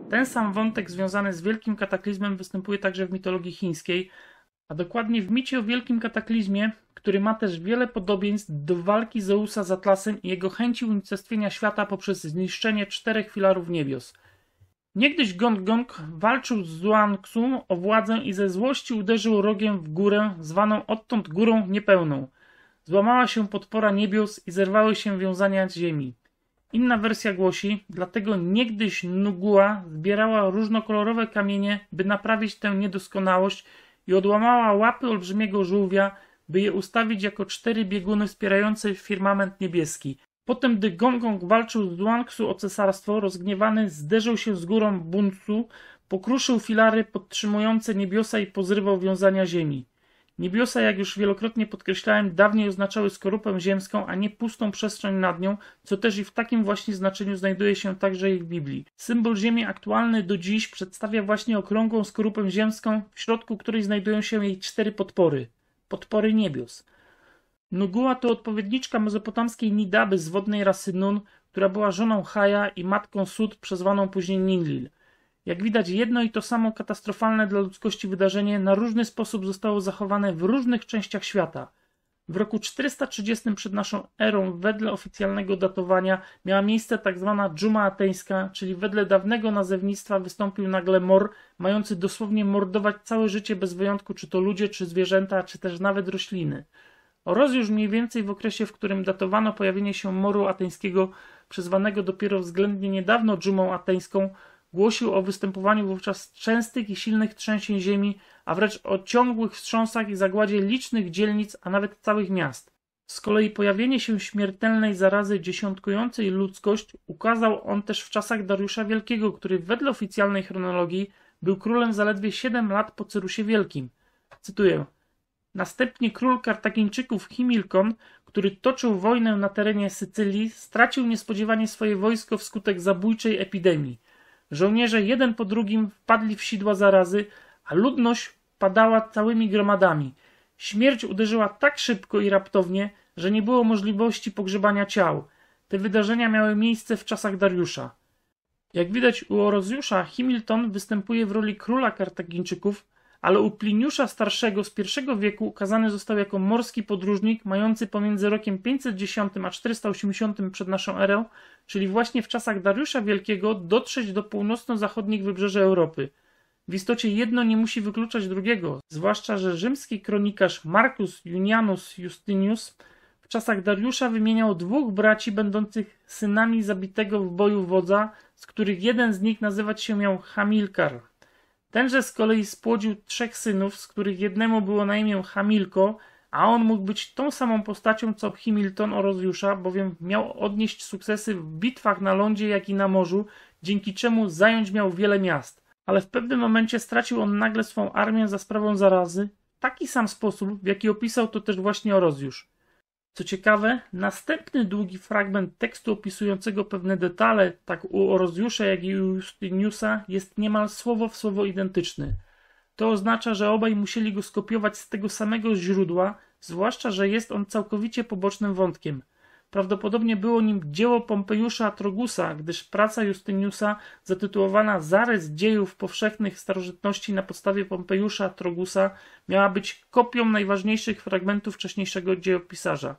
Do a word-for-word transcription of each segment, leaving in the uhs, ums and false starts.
Ten sam wątek związany z wielkim kataklizmem występuje także w mitologii chińskiej, a dokładnie w micie o wielkim kataklizmie, który ma też wiele podobieństw do walki Zeusa z Atlasem i jego chęci unicestwienia świata poprzez zniszczenie czterech filarów niebios. Niegdyś Gong Gong walczył z Zhuangzi o władzę i ze złości uderzył rogiem w górę, zwaną odtąd Górą Niepełną. Złamała się podpora niebios i zerwały się wiązania ziemi. Inna wersja głosi, dlatego niegdyś Nugua zbierała różnokolorowe kamienie, by naprawić tę niedoskonałość i odłamała łapy olbrzymiego żółwia, by je ustawić jako cztery bieguny wspierające firmament niebieski. Potem, gdy Gong Gong walczył z Zhuangzi o cesarstwo, rozgniewany zderzył się z górą Bunsu, pokruszył filary podtrzymujące niebiosa i pozrywał wiązania ziemi. Niebiosa, jak już wielokrotnie podkreślałem, dawniej oznaczały skorupę ziemską, a nie pustą przestrzeń nad nią, co też i w takim właśnie znaczeniu znajduje się także i w Biblii. Symbol ziemi aktualny do dziś przedstawia właśnie okrągłą skorupę ziemską, w środku której znajdują się jej cztery podpory. Podpory niebios. Nugua to odpowiedniczka mezopotamskiej Nidaby z wodnej rasy Nun, która była żoną Haja i matką Sut, przezwaną później Ninlil. Jak widać, jedno i to samo katastrofalne dla ludzkości wydarzenie na różny sposób zostało zachowane w różnych częściach świata. W roku czterysta trzydziestym przed naszą erą, wedle oficjalnego datowania, miała miejsce tzw. dżuma ateńska, czyli wedle dawnego nazewnictwa wystąpił nagle mor, mający dosłownie mordować całe życie bez wyjątku, czy to ludzie, czy zwierzęta, czy też nawet rośliny. Oraz już mniej więcej w okresie, w którym datowano pojawienie się moru ateńskiego, przezwanego dopiero względnie niedawno dżumą ateńską, głosił o występowaniu wówczas częstych i silnych trzęsień ziemi, a wręcz o ciągłych wstrząsach i zagładzie licznych dzielnic, a nawet całych miast. Z kolei pojawienie się śmiertelnej zarazy dziesiątkującej ludzkość ukazał on też w czasach Dariusza Wielkiego, który wedle oficjalnej chronologii był królem zaledwie siedem lat po Cyrusie Wielkim. Cytuję. Następnie król Kartagińczyków Himilkon, który toczył wojnę na terenie Sycylii, stracił niespodziewanie swoje wojsko wskutek zabójczej epidemii. Żołnierze jeden po drugim wpadli w sidła zarazy, a ludność padała całymi gromadami. Śmierć uderzyła tak szybko i raptownie, że nie było możliwości pogrzebania ciał. Te wydarzenia miały miejsce w czasach Dariusza. Jak widać u Orozjusza, Himilton występuje w roli króla Kartagińczyków, ale u Pliniusza Starszego z pierwszego wieku ukazany został jako morski podróżnik mający pomiędzy rokiem pięćset dziesięć a czterysta osiemdziesiąt przed naszą erą, czyli właśnie w czasach Dariusza Wielkiego, dotrzeć do północno-zachodnich wybrzeży Europy. W istocie jedno nie musi wykluczać drugiego, zwłaszcza że rzymski kronikarz Marcus Junianus Justinius w czasach Dariusza wymieniał dwóch braci będących synami zabitego w boju wodza, z których jeden z nich nazywać się miał Hamilkar. Tenże z kolei spłodził trzech synów, z których jednemu było na imię Hamilko, a on mógł być tą samą postacią co Himilton Orozjusza, bowiem miał odnieść sukcesy w bitwach na lądzie jak i na morzu, dzięki czemu zająć miał wiele miast. Ale w pewnym momencie stracił on nagle swą armię za sprawą zarazy, w taki sam sposób, w jaki opisał to też właśnie Orozjusz. Co ciekawe, następny długi fragment tekstu opisującego pewne detale, tak u Orozjusza, jak i u Justiniusa, jest niemal słowo w słowo identyczny. To oznacza, że obaj musieli go skopiować z tego samego źródła, zwłaszcza, że jest on całkowicie pobocznym wątkiem. Prawdopodobnie było nim dzieło Pompejusza Atrogusa, gdyż praca Justyniusa, zatytułowana Zarys dziejów powszechnych starożytności na podstawie Pompejusza Atrogusa, miała być kopią najważniejszych fragmentów wcześniejszego dziejopisarza.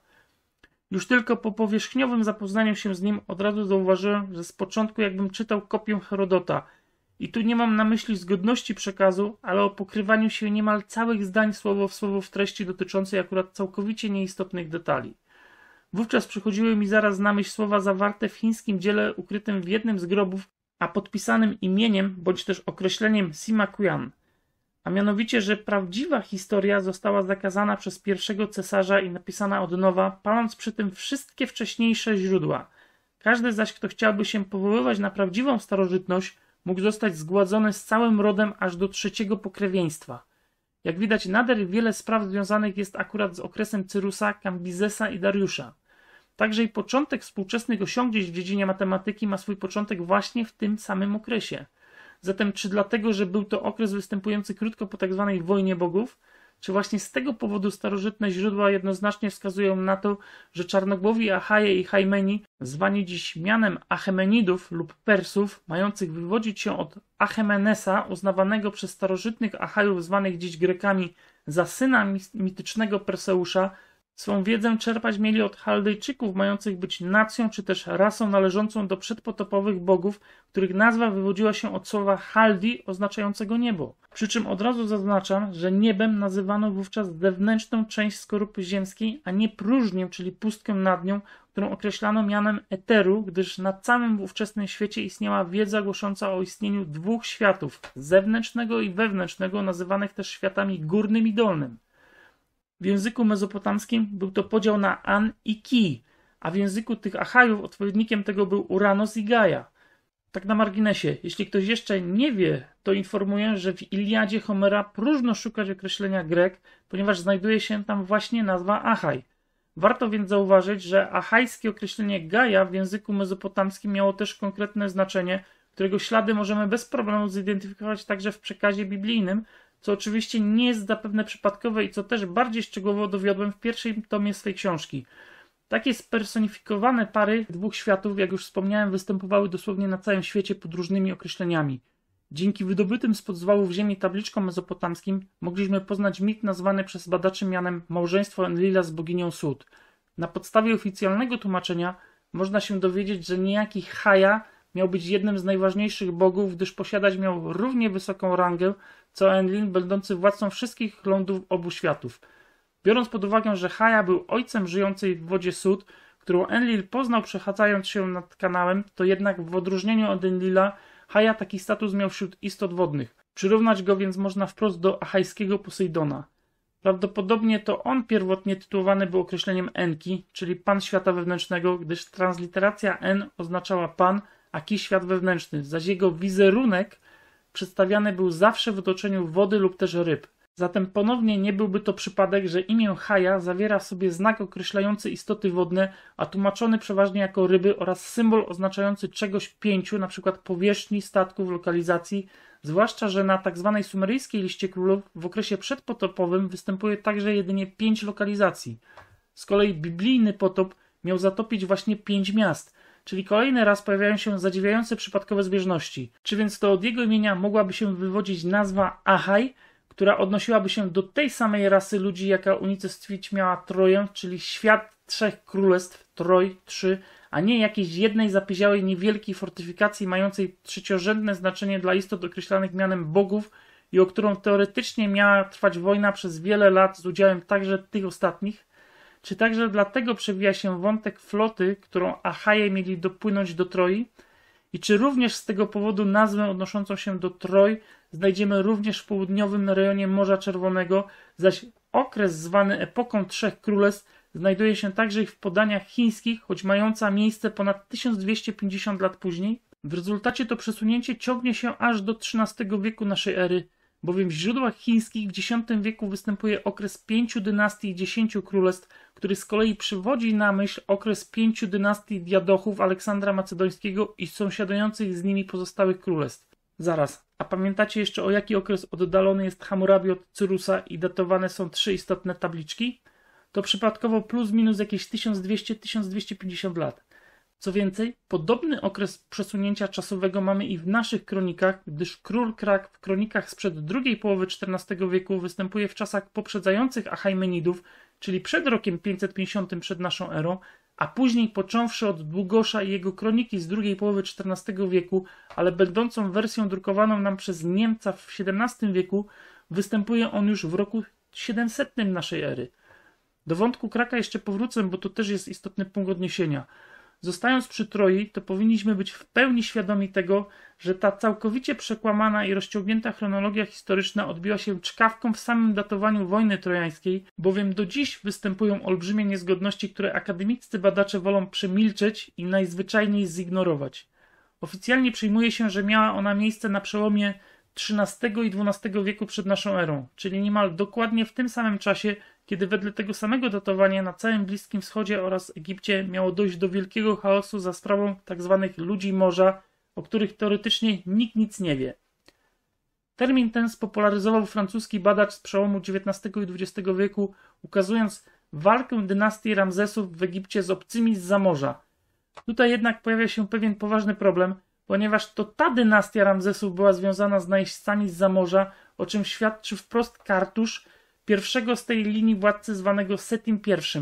Już tylko po powierzchniowym zapoznaniu się z nim od razu zauważyłem, że z początku jakbym czytał kopię Herodota. I tu nie mam na myśli zgodności przekazu, ale o pokrywaniu się niemal całych zdań słowo w słowo w treści dotyczącej akurat całkowicie nieistotnych detali. Wówczas przychodziły mi zaraz na myśl słowa zawarte w chińskim dziele ukrytym w jednym z grobów, a podpisanym imieniem bądź też określeniem Sima Qian. A mianowicie, że prawdziwa historia została zakazana przez pierwszego cesarza i napisana od nowa, paląc przy tym wszystkie wcześniejsze źródła. Każdy zaś, kto chciałby się powoływać na prawdziwą starożytność, mógł zostać zgładzony z całym rodem aż do trzeciego pokrewieństwa. Jak widać, nader wiele spraw związanych jest akurat z okresem Cyrusa, Kambizesa i Dariusza. Także i początek współczesnych osiągnięć w dziedzinie matematyki ma swój początek właśnie w tym samym okresie. Zatem czy dlatego, że był to okres występujący krótko po tzw. wojnie bogów, Czy właśnie z tego powodu starożytne źródła jednoznacznie wskazują na to, że czarnogłowi Achaje i Chajmeni, zwani dziś mianem Achemenidów lub Persów, mających wywodzić się od Achemenesa, uznawanego przez starożytnych Achajów zwanych dziś Grekami za syna mitycznego Perseusza, swą wiedzę czerpać mieli od Chaldejczyków, mających być nacją czy też rasą należącą do przedpotopowych bogów, których nazwa wywodziła się od słowa Chaldi, oznaczającego niebo. Przy czym od razu zaznaczam, że niebem nazywano wówczas zewnętrzną część skorupy ziemskiej, a nie próżnię, czyli pustkę nad nią, którą określano mianem eteru, gdyż na całym ówczesnym świecie istniała wiedza głosząca o istnieniu dwóch światów, zewnętrznego i wewnętrznego, nazywanych też światami górnym i dolnym. W języku mezopotamskim był to podział na An i Ki, a w języku tych Achajów odpowiednikiem tego był Uranos i Gaja. Tak na marginesie, jeśli ktoś jeszcze nie wie, to informuję, że w Iliadzie Homera próżno szukać określenia Grek, ponieważ znajduje się tam właśnie nazwa Achaj. Warto więc zauważyć, że achajskie określenie Gaja w języku mezopotamskim miało też konkretne znaczenie, którego ślady możemy bez problemu zidentyfikować także w przekazie biblijnym, co oczywiście nie jest zapewne przypadkowe i co też bardziej szczegółowo dowiodłem w pierwszym tomie swej książki. Takie spersonifikowane pary dwóch światów, jak już wspomniałem, występowały dosłownie na całym świecie pod różnymi określeniami. Dzięki wydobytym spod zwałów ziemi tabliczkom mezopotamskim mogliśmy poznać mit nazwany przez badaczy mianem małżeństwo Enlila z boginią Sut. Na podstawie oficjalnego tłumaczenia można się dowiedzieć, że niejaki Chaja miał być jednym z najważniejszych bogów, gdyż posiadać miał równie wysoką rangę co Enlil, będący władcą wszystkich lądów obu światów. Biorąc pod uwagę, że Chaja był ojcem żyjącej w wodzie Sut, którą Enlil poznał przechadzając się nad kanałem, to jednak w odróżnieniu od Enlila Chaja taki status miał wśród istot wodnych. Przyrównać go więc można wprost do achajskiego Posejdona. Prawdopodobnie to on pierwotnie tytułowany był określeniem Enki, czyli pan świata wewnętrznego, gdyż transliteracja En oznaczała pan, a Ki świat wewnętrzny, zaś jego wizerunek przedstawiany był zawsze w otoczeniu wody lub też ryb. Zatem ponownie nie byłby to przypadek, że imię Chaja zawiera w sobie znak określający istoty wodne, a tłumaczony przeważnie jako ryby oraz symbol oznaczający czegoś pięciu, np. powierzchni, statków, lokalizacji, zwłaszcza, że na tzw. sumeryjskiej liście królów w okresie przedpotopowym występuje także jedynie pięć lokalizacji. Z kolei biblijny potop miał zatopić właśnie pięć miast, czyli kolejny raz pojawiają się zadziwiające przypadkowe zbieżności. Czy więc to od jego imienia mogłaby się wywodzić nazwa Achaj, która odnosiłaby się do tej samej rasy ludzi, jaka unicestwić miała Troję, czyli świat trzech królestw, Troj, trzy, a nie jakiejś jednej zapieziałej niewielkiej fortyfikacji mającej trzeciorzędne znaczenie dla istot określanych mianem bogów i o którą teoretycznie miała trwać wojna przez wiele lat z udziałem także tych ostatnich? Czy także dlatego przewija się wątek floty, którą Achaje mieli dopłynąć do Troi? I czy również z tego powodu nazwę odnoszącą się do Troj znajdziemy również w południowym rejonie Morza Czerwonego, zaś okres zwany epoką Trzech Królestw znajduje się także w podaniach chińskich, choć mająca miejsce ponad tysiąc dwieście pięćdziesiąt lat później? W rezultacie to przesunięcie ciągnie się aż do trzynastego wieku naszej ery, bowiem w źródłach chińskich w dziesiątym wieku występuje okres pięciu dynastii i dziesięciu królestw, który z kolei przywodzi na myśl okres pięciu dynastii Diadochów Aleksandra Macedońskiego i sąsiadujących z nimi pozostałych królestw. Zaraz, a pamiętacie jeszcze o jaki okres oddalony jest Hammurabi od Cyrusa i datowane są trzy istotne tabliczki? To przypadkowo plus minus jakieś tysiąc dwieście do tysiąc dwieście pięćdziesiąt lat. Co więcej, podobny okres przesunięcia czasowego mamy i w naszych kronikach, gdyż król Krak w kronikach sprzed drugiej połowy czternastego wieku występuje w czasach poprzedzających Achajmenidów, czyli przed rokiem pięćset pięćdziesiątym przed naszą erą, a później począwszy od Długosza i jego kroniki z drugiej połowy czternastego wieku, ale będącą wersją drukowaną nam przez Niemca w siedemnastym wieku, występuje on już w roku siedemsetnym naszej ery. Do wątku Kraka jeszcze powrócę, bo to też jest istotny punkt odniesienia. Zostając przy Troi, to powinniśmy być w pełni świadomi tego, że ta całkowicie przekłamana i rozciągnięta chronologia historyczna odbiła się czkawką w samym datowaniu wojny trojańskiej, bowiem do dziś występują olbrzymie niezgodności, które akademiccy badacze wolą przemilczeć i najzwyczajniej zignorować. Oficjalnie przyjmuje się, że miała ona miejsce na przełomie trzynastego i dwunastego wieku przed naszą erą, czyli niemal dokładnie w tym samym czasie, kiedy wedle tego samego datowania na całym Bliskim Wschodzie oraz Egipcie miało dojść do wielkiego chaosu za sprawą tzw. ludzi morza, o których teoretycznie nikt nic nie wie. Termin ten spopularyzował francuski badacz z przełomu dziewiętnastego i dwudziestego wieku, ukazując walkę dynastii Ramzesów w Egipcie z obcymi zza morza. Tutaj jednak pojawia się pewien poważny problem, ponieważ to ta dynastia Ramzesów była związana z najeźdźcami zza morza, o czym świadczy wprost Kartusz, pierwszego z tej linii władcy zwanego Setim I.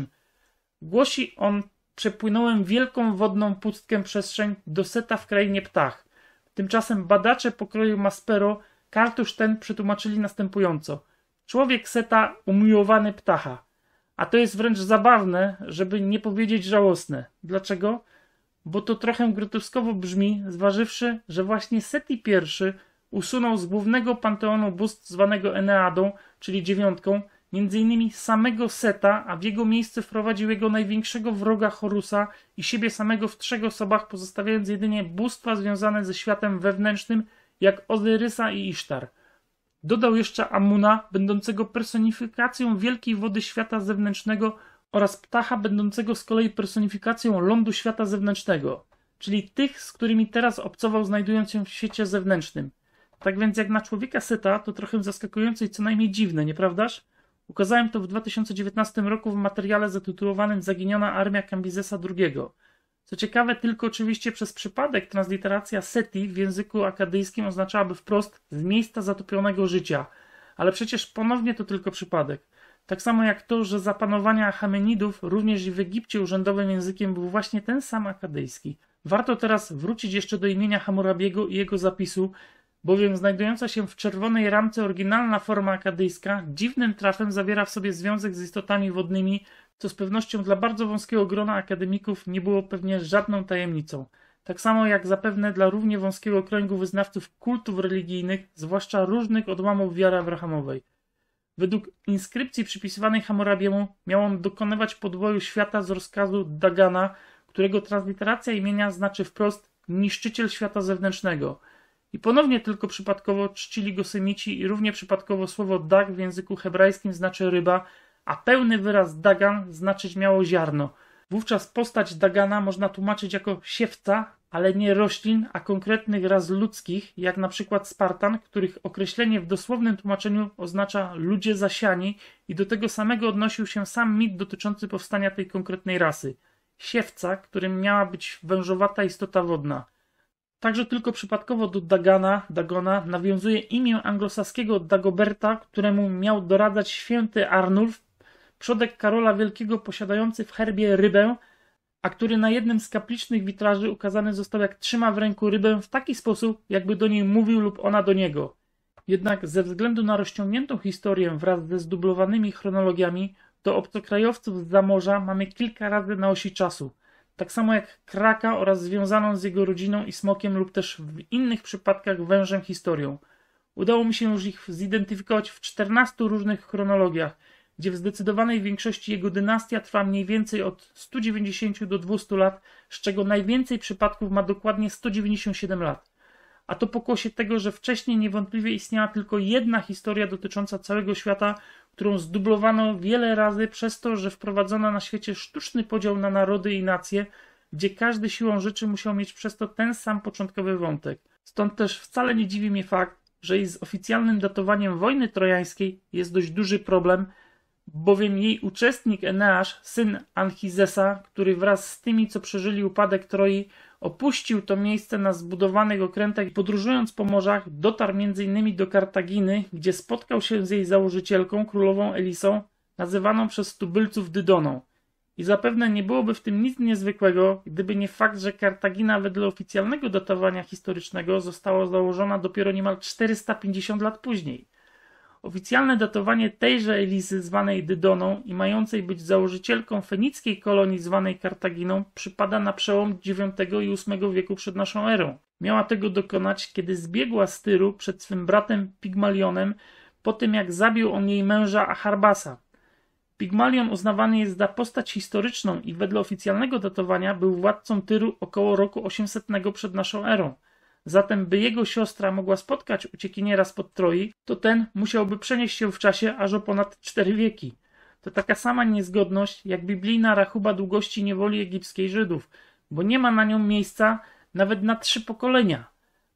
Głosi on: przepłynąłem wielką wodną pustkę przestrzeń do Seta w krainie Ptah. Tymczasem badacze pokroju Maspero Kartusz ten przetłumaczyli następująco: człowiek Seta umiłowany Ptaha. A to jest wręcz zabawne, żeby nie powiedzieć żałosne. Dlaczego? Bo to trochę groteskowo brzmi, zważywszy, że właśnie Seti I usunął z głównego panteonu bóstw zwanego Eneadą, czyli dziewiątką, między innymi samego Seta, a w jego miejsce wprowadził jego największego wroga Horusa i siebie samego w trzech osobach, pozostawiając jedynie bóstwa związane ze światem wewnętrznym, jak Ozyrysa i Isztar. Dodał jeszcze Amuna, będącego personifikacją wielkiej wody świata zewnętrznego, oraz Ptaha, będącego z kolei personifikacją lądu świata zewnętrznego, czyli tych, z którymi teraz obcował, znajdując się w świecie zewnętrznym. Tak więc jak na człowieka Seta to trochę zaskakujące i co najmniej dziwne, nieprawdaż? Ukazałem to w dwa tysiące dziewiętnastym roku w materiale zatytułowanym Zaginiona armia Kambizesa drugiego. Co ciekawe, tylko oczywiście przez przypadek transliteracja Seti w języku akadyjskim oznaczałaby wprost z miejsca zatopionego życia, ale przecież ponownie to tylko przypadek. Tak samo jak to, że za panowania Achamenidów również i w Egipcie urzędowym językiem był właśnie ten sam akadyjski. Warto teraz wrócić jeszcze do imienia Hammurabiego i jego zapisu, bowiem znajdująca się w czerwonej ramce oryginalna forma akadyjska dziwnym trafem zawiera w sobie związek z istotami wodnymi, co z pewnością dla bardzo wąskiego grona akademików nie było pewnie żadną tajemnicą. Tak samo jak zapewne dla równie wąskiego kręgu wyznawców kultów religijnych, zwłaszcza różnych odłamów wiary abrahamowej. Według inskrypcji przypisywanej Hammurabiemu miał on dokonywać podboju świata z rozkazu Dagana, którego transliteracja imienia znaczy wprost niszczyciel świata zewnętrznego. I ponownie tylko przypadkowo czcili go Semici i równie przypadkowo słowo Dag w języku hebrajskim znaczy ryba, a pełny wyraz Dagan znaczyć miało ziarno. Wówczas postać Dagana można tłumaczyć jako siewca, ale nie roślin, a konkretnych ras ludzkich, jak na przykład Spartan, których określenie w dosłownym tłumaczeniu oznacza ludzie zasiani i do tego samego odnosił się sam mit dotyczący powstania tej konkretnej rasy. Siewca, którym miała być wężowata istota wodna. Także tylko przypadkowo do Dagana, Dagona nawiązuje imię anglosaskiego Dagoberta, któremu miał doradzać święty Arnulf, przodek Karola Wielkiego posiadający w herbie rybę, a który na jednym z kaplicznych witraży ukazany został, jak trzyma w ręku rybę w taki sposób, jakby do niej mówił lub ona do niego. Jednak ze względu na rozciągniętą historię wraz ze zdublowanymi chronologiami, do obcokrajowców zza morza mamy kilka razy na osi czasu. Tak samo jak Kraka oraz związaną z jego rodziną i smokiem lub też w innych przypadkach wężem historią. Udało mi się już ich zidentyfikować w czternastu różnych chronologiach, gdzie w zdecydowanej większości jego dynastia trwa mniej więcej od stu dziewięćdziesięciu do dwustu lat, z czego najwięcej przypadków ma dokładnie sto dziewięćdziesiąt siedem lat. A to pokłosie tego, że wcześniej niewątpliwie istniała tylko jedna historia dotycząca całego świata, którą zdublowano wiele razy przez to, że wprowadzono na świecie sztuczny podział na narody i nacje, gdzie każdy siłą rzeczy musiał mieć przez to ten sam początkowy wątek. Stąd też wcale nie dziwi mnie fakt, że i z oficjalnym datowaniem wojny trojańskiej jest dość duży problem, bowiem jej uczestnik Eneasz, syn Anchizesa, który wraz z tymi, co przeżyli upadek Troi, opuścił to miejsce na zbudowanych okrętach i podróżując po morzach dotarł między innymi do Kartaginy, gdzie spotkał się z jej założycielką, królową Elisą, nazywaną przez tubylców Dydoną. I zapewne nie byłoby w tym nic niezwykłego, gdyby nie fakt, że Kartagina wedle oficjalnego datowania historycznego została założona dopiero niemal czterysta pięćdziesiąt lat później. Oficjalne datowanie tejże Elisy zwanej Dydoną i mającej być założycielką fenickiej kolonii zwanej Kartaginą przypada na przełom dziewiątego i ósmego wieku przed naszą erą. Miała tego dokonać, kiedy zbiegła z Tyru przed swym bratem Pigmalionem po tym, jak zabił on jej męża Acharbasa. Pigmalion uznawany jest za postać historyczną i wedle oficjalnego datowania był władcą Tyru około roku osiemsetnego przed naszą erą. Zatem, by jego siostra mogła spotkać uciekiniera spod Troi, to ten musiałby przenieść się w czasie aż o ponad cztery wieki. To taka sama niezgodność jak biblijna rachuba długości niewoli egipskiej Żydów, bo nie ma na nią miejsca nawet na trzy pokolenia.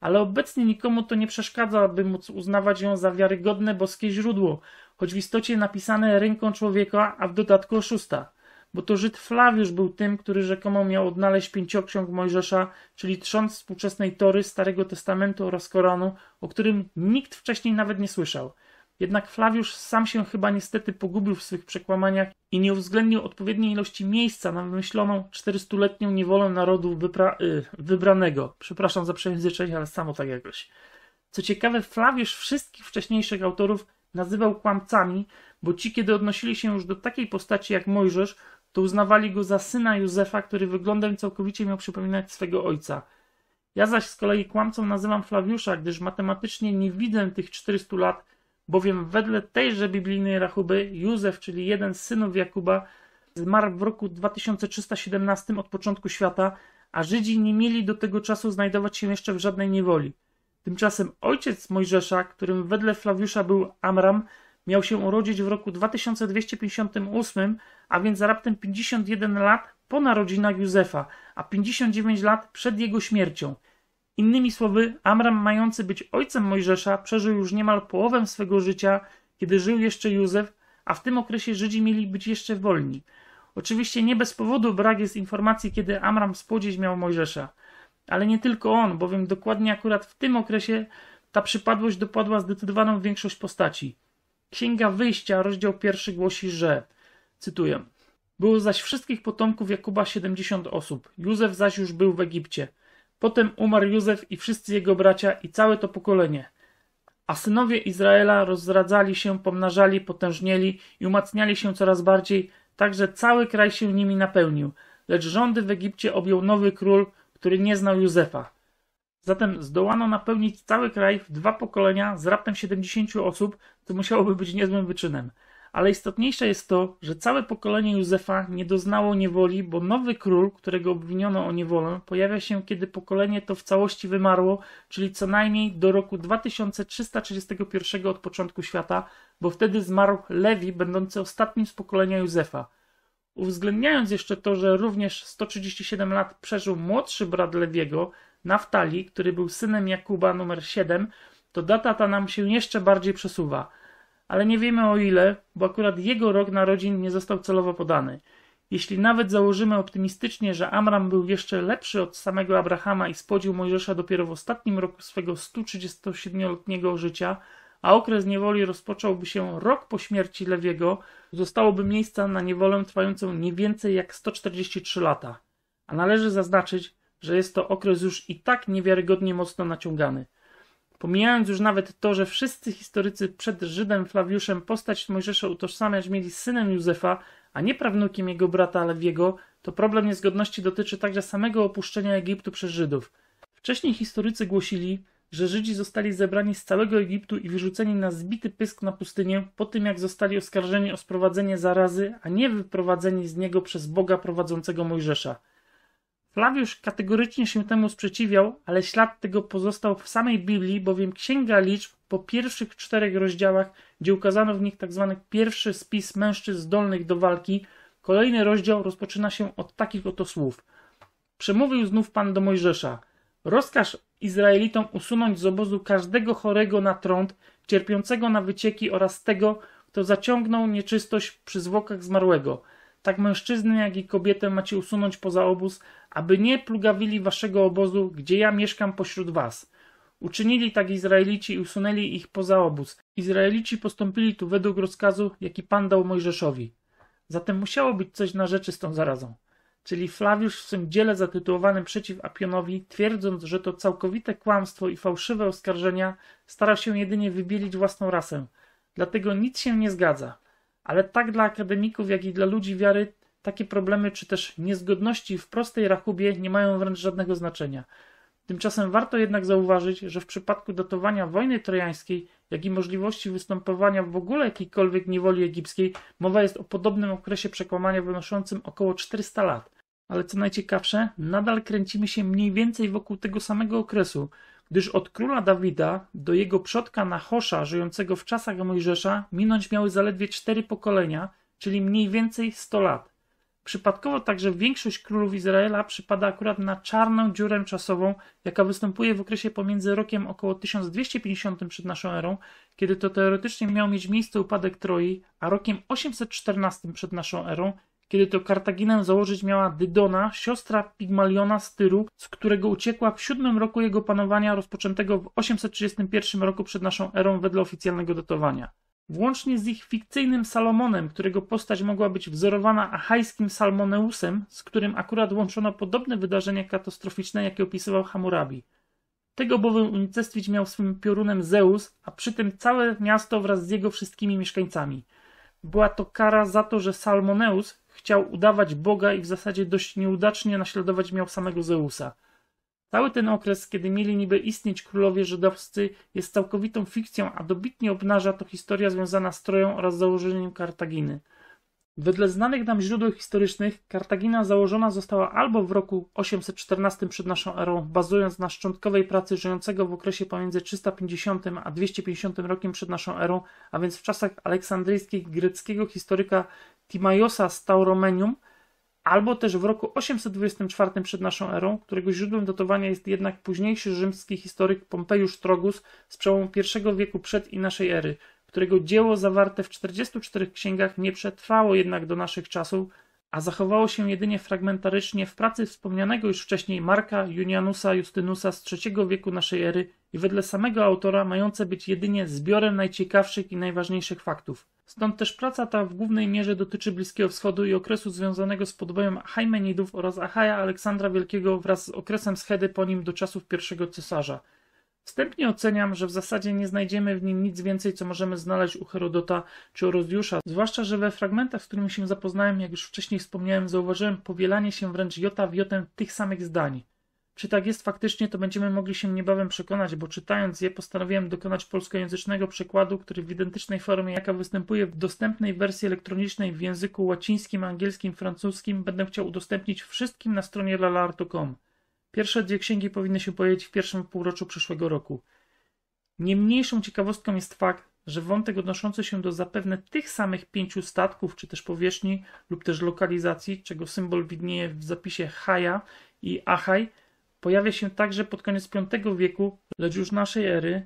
ale obecnie nikomu to nie przeszkadza, by móc uznawać ją za wiarygodne boskie źródło, choć w istocie napisane ręką człowieka, a w dodatku oszusta. Bo to Żyd Flawiusz był tym, który rzekomo miał odnaleźć pięcioksiąg Mojżesza, czyli trząs współczesnej Tory, Starego Testamentu oraz Koranu, o którym nikt wcześniej nawet nie słyszał. Jednak Flawiusz sam się chyba niestety pogubił w swych przekłamaniach i nie uwzględnił odpowiedniej ilości miejsca na wymyśloną czterystuletnią niewolę narodu wypra- yy, wybranego. Przepraszam za przejęzyczenie, ale samo tak jakoś. Co ciekawe, Flawiusz wszystkich wcześniejszych autorów nazywał kłamcami, bo ci, kiedy odnosili się już do takiej postaci jak Mojżesz, to uznawali go za syna Józefa, który wyglądem całkowicie miał przypominać swego ojca. Ja zaś z kolei kłamcą nazywam Flawiusza, gdyż matematycznie nie widzę tych czterystu lat, bowiem wedle tejże biblijnej rachuby Józef, czyli jeden z synów Jakuba, zmarł w roku dwa tysiące trzysta siedemnastym od początku świata, a Żydzi nie mieli do tego czasu znajdować się jeszcze w żadnej niewoli. Tymczasem ojciec Mojżesza, którym wedle Flawiusza był Amram, miał się urodzić w roku dwa tysiące dwieście pięćdziesiątym ósmym, a więc raptem pięćdziesiąt jeden lat po narodzinach Józefa, a pięćdziesiąt dziewięć lat przed jego śmiercią. Innymi słowy, Amram, mający być ojcem Mojżesza, przeżył już niemal połowę swego życia, kiedy żył jeszcze Józef, a w tym okresie Żydzi mieli być jeszcze wolni. Oczywiście nie bez powodu brak jest informacji, kiedy Amram spłodzić miał Mojżesza. Ale nie tylko on, bowiem dokładnie akurat w tym okresie ta przypadłość dopadła zdecydowaną większość postaci. Księga Wyjścia, rozdział pierwszy głosi, że, cytuję, było zaś wszystkich potomków Jakuba siedemdziesiąt osób, Józef zaś już był w Egipcie. Potem umarł Józef i wszyscy jego bracia i całe to pokolenie. A synowie Izraela rozradzali się, pomnażali, potężnieli i umacniali się coraz bardziej, tak że cały kraj się nimi napełnił. Lecz rządy w Egipcie objął nowy król, który nie znał Józefa. Zatem zdołano napełnić cały kraj w dwa pokolenia z raptem siedemdziesięciu osób, co musiałoby być niezłym wyczynem. Ale istotniejsze jest to, że całe pokolenie Józefa nie doznało niewoli, bo nowy król, którego obwiniono o niewolę, pojawia się, kiedy pokolenie to w całości wymarło, czyli co najmniej do roku dwa tysiące trzysta trzydziestego pierwszego od początku świata, bo wtedy zmarł Lewi, będący ostatnim z pokolenia Józefa. Uwzględniając jeszcze to, że również sto trzydzieści siedem lat przeżył młodszy brat Lewiego, Naftali, który był synem Jakuba numer siedem, to data ta nam się jeszcze bardziej przesuwa. Ale nie wiemy o ile, bo akurat jego rok narodzin nie został celowo podany. Jeśli nawet założymy optymistycznie, że Amram był jeszcze lepszy od samego Abrahama i spłodził Mojżesza dopiero w ostatnim roku swego stu trzydziestosiedmioletniego życia, a okres niewoli rozpocząłby się rok po śmierci Lewiego, zostałoby miejsca na niewolę trwającą nie więcej jak sto czterdzieści trzy lata. A należy zaznaczyć, że jest to okres już i tak niewiarygodnie mocno naciągany. Pomijając już nawet to, że wszyscy historycy przed Żydem Flawiuszem postać Mojżesza utożsamiać mieli z synem Józefa, a nie prawnukiem jego brata Lewiego, to problem niezgodności dotyczy także samego opuszczenia Egiptu przez Żydów. Wcześniej historycy głosili, że Żydzi zostali zebrani z całego Egiptu i wyrzuceni na zbity pysk na pustynię po tym, jak zostali oskarżeni o sprowadzenie zarazy, a nie wyprowadzeni z niego przez Boga prowadzącego Mojżesza. Flawiusz kategorycznie się temu sprzeciwiał, ale ślad tego pozostał w samej Biblii, bowiem Księga Liczb po pierwszych czterech rozdziałach, gdzie ukazano w nich tzw. pierwszy spis mężczyzn zdolnych do walki, kolejny rozdział rozpoczyna się od takich oto słów. Przemówił znów Pan do Mojżesza. Rozkaż Izraelitom usunąć z obozu każdego chorego na trąd, cierpiącego na wycieki oraz tego, kto zaciągnął nieczystość przy zwłokach zmarłego. Tak mężczyznę, jak i kobietę macie usunąć poza obóz, aby nie plugawili waszego obozu, gdzie ja mieszkam pośród was. Uczynili tak Izraelici i usunęli ich poza obóz. Izraelici postąpili tu według rozkazu, jaki Pan dał Mojżeszowi. Zatem musiało być coś na rzeczy z tą zarazą. Czyli Flawiusz w swym dziele zatytułowanym Przeciw Apionowi, twierdząc, że to całkowite kłamstwo i fałszywe oskarżenia, starał się jedynie wybielić własną rasę. Dlatego nic się nie zgadza. Ale tak dla akademików, jak i dla ludzi wiary, takie problemy czy też niezgodności w prostej rachubie nie mają wręcz żadnego znaczenia. Tymczasem warto jednak zauważyć, że w przypadku datowania wojny trojańskiej, jak i możliwości występowania w ogóle jakiejkolwiek niewoli egipskiej, mowa jest o podobnym okresie przekłamania wynoszącym około czterysta lat. Ale co najciekawsze, nadal kręcimy się mniej więcej wokół tego samego okresu, gdyż od króla Dawida do jego przodka Nachosza, żyjącego w czasach Mojżesza, minąć miały zaledwie cztery pokolenia, czyli mniej więcej sto lat. Przypadkowo także większość królów Izraela przypada akurat na czarną dziurę czasową, jaka występuje w okresie pomiędzy rokiem około tysiąc dwieście pięćdziesiątym przed naszą erą, kiedy to teoretycznie miał mieć miejsce upadek Troi, a rokiem osiemset czternastym przed naszą erą, kiedy to Kartaginę założyć miała Dydona, siostra Pigmaliona z Tyru, z którego uciekła w siódmym roku jego panowania rozpoczętego w osiemset trzydziestym pierwszym roku przed naszą erą wedle oficjalnego datowania. Włącznie z ich fikcyjnym Salomonem, którego postać mogła być wzorowana achajskim Salmoneusem, z którym akurat łączono podobne wydarzenia katastroficzne, jakie opisywał Hammurabi. Tego bowiem unicestwić miał swym piorunem Zeus, a przy tym całe miasto wraz z jego wszystkimi mieszkańcami. Była to kara za to, że Salmoneus chciał udawać Boga i w zasadzie dość nieudacznie naśladować miał samego Zeusa. Cały ten okres, kiedy mieli niby istnieć królowie żydowscy, jest całkowitą fikcją, a dobitnie obnaża to historia związana z Troją oraz założeniem Kartaginy. Wedle znanych nam źródeł historycznych, Kartagina założona została albo w roku osiemset czternastym przed naszą erą, bazując na szczątkowej pracy żyjącego w okresie pomiędzy trzysta pięćdziesiątym a dwieście pięćdziesiątym rokiem przed naszą erą, a więc w czasach aleksandryjskich greckiego historyka Timaiosa z Tauromenium, albo też w roku osiemset dwudziestym czwartym przed naszą erą, którego źródłem datowania jest jednak późniejszy rzymski historyk Pompejusz Trogus z przełomu pierwszego wieku przed i naszej ery, którego dzieło zawarte w czterdziestu czterech księgach nie przetrwało jednak do naszych czasów, a zachowało się jedynie fragmentarycznie w pracy wspomnianego już wcześniej Marka Junianusa Justynusa z trzeciego wieku naszej ery i wedle samego autora mające być jedynie zbiorem najciekawszych i najważniejszych faktów. Stąd też praca ta w głównej mierze dotyczy Bliskiego Wschodu i okresu związanego z podbojem Achajmenidów oraz Achaja Aleksandra Wielkiego wraz z okresem schedy po nim do czasów pierwszego cesarza. Wstępnie oceniam, że w zasadzie nie znajdziemy w nim nic więcej, co możemy znaleźć u Herodota czy Orozjusza, zwłaszcza, że we fragmentach, z którymi się zapoznałem, jak już wcześniej wspomniałem, zauważyłem powielanie się wręcz jota w jotę tych samych zdań. Czy tak jest faktycznie, to będziemy mogli się niebawem przekonać, bo czytając je postanowiłem dokonać polskojęzycznego przekładu, który w identycznej formie, jaka występuje w dostępnej wersji elektronicznej w języku łacińskim, angielskim, francuskim, będę chciał udostępnić wszystkim na stronie lalar kropka com. Pierwsze dwie księgi powinny się pojawić w pierwszym półroczu przyszłego roku. Nie mniejszą ciekawostką jest fakt, że wątek odnoszący się do zapewne tych samych pięciu statków, czy też powierzchni, lub też lokalizacji, czego symbol widnieje w zapisie Haja i Achaj, pojawia się także pod koniec piątego wieku, lecz już naszej ery,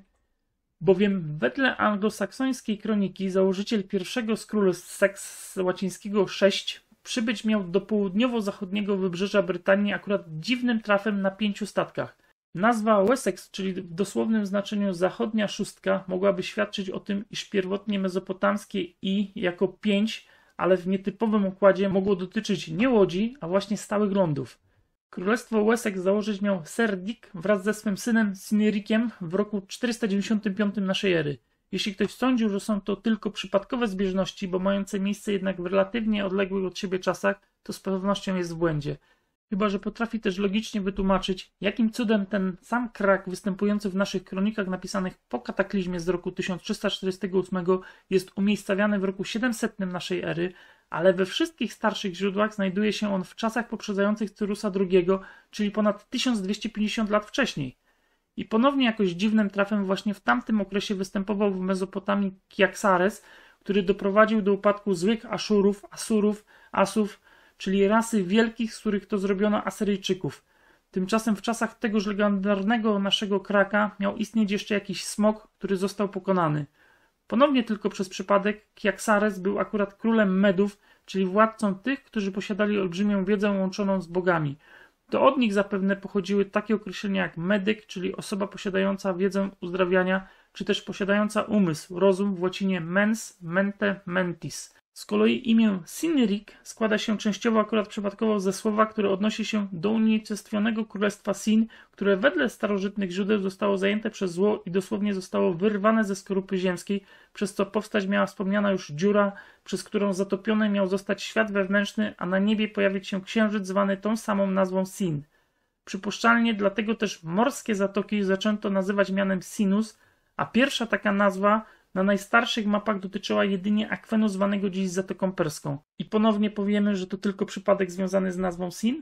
bowiem wedle anglosaksońskiej kroniki założyciel pierwszego z królestw Seks z łacińskiego sześć przybyć miał do południowo-zachodniego wybrzeża Brytanii akurat dziwnym trafem na pięciu statkach. Nazwa Wessex, czyli w dosłownym znaczeniu zachodnia szóstka, mogłaby świadczyć o tym, iż pierwotnie mezopotamskie i jako pięć, ale w nietypowym układzie mogło dotyczyć nie łodzi, a właśnie stałych lądów. Królestwo Wessex założyć miał Ser Dick wraz ze swym synem Sinirikiem w roku czterysta dziewięćdziesiątym piątym naszej ery. Jeśli ktoś sądził, że są to tylko przypadkowe zbieżności, bo mające miejsce jednak w relatywnie odległych od siebie czasach, to z pewnością jest w błędzie. Chyba że potrafi też logicznie wytłumaczyć, jakim cudem ten sam krak występujący w naszych kronikach napisanych po kataklizmie z roku tysiąc trzysta czterdziestego ósmego jest umiejscawiany w roku siedemsetnym naszej ery, ale we wszystkich starszych źródłach znajduje się on w czasach poprzedzających Cyrusa drugiego, czyli ponad tysiąc dwieście pięćdziesiąt lat wcześniej. I ponownie jakoś dziwnym trafem właśnie w tamtym okresie występował w Mezopotamii Kiaksares, który doprowadził do upadku złych Aszurów, Asurów, Asów, czyli rasy wielkich, z których to zrobiono Asyryjczyków. Tymczasem w czasach tegoż legendarnego naszego kraka miał istnieć jeszcze jakiś smok, który został pokonany. Ponownie tylko przez przypadek Kiaksares był akurat królem Medów, czyli władcą tych, którzy posiadali olbrzymią wiedzę łączoną z bogami. To od nich zapewne pochodziły takie określenia jak medyk, czyli osoba posiadająca wiedzę uzdrawiania, czy też posiadająca umysł, rozum w łacinie mens, mente, mentis. Z kolei imię Sinrik składa się częściowo akurat przypadkowo ze słowa, które odnosi się do unicestwionego królestwa Sin, które wedle starożytnych źródeł zostało zajęte przez zło i dosłownie zostało wyrwane ze skorupy ziemskiej, przez co powstać miała wspomniana już dziura, przez którą zatopiony miał zostać świat wewnętrzny, a na niebie pojawić się księżyc zwany tą samą nazwą Sin. Przypuszczalnie dlatego też morskie zatoki zaczęto nazywać mianem Sinus, a pierwsza taka nazwa na najstarszych mapach dotyczyła jedynie akwenu zwanego dziś Zatoką Perską. I ponownie powiemy, że to tylko przypadek związany z nazwą Sin?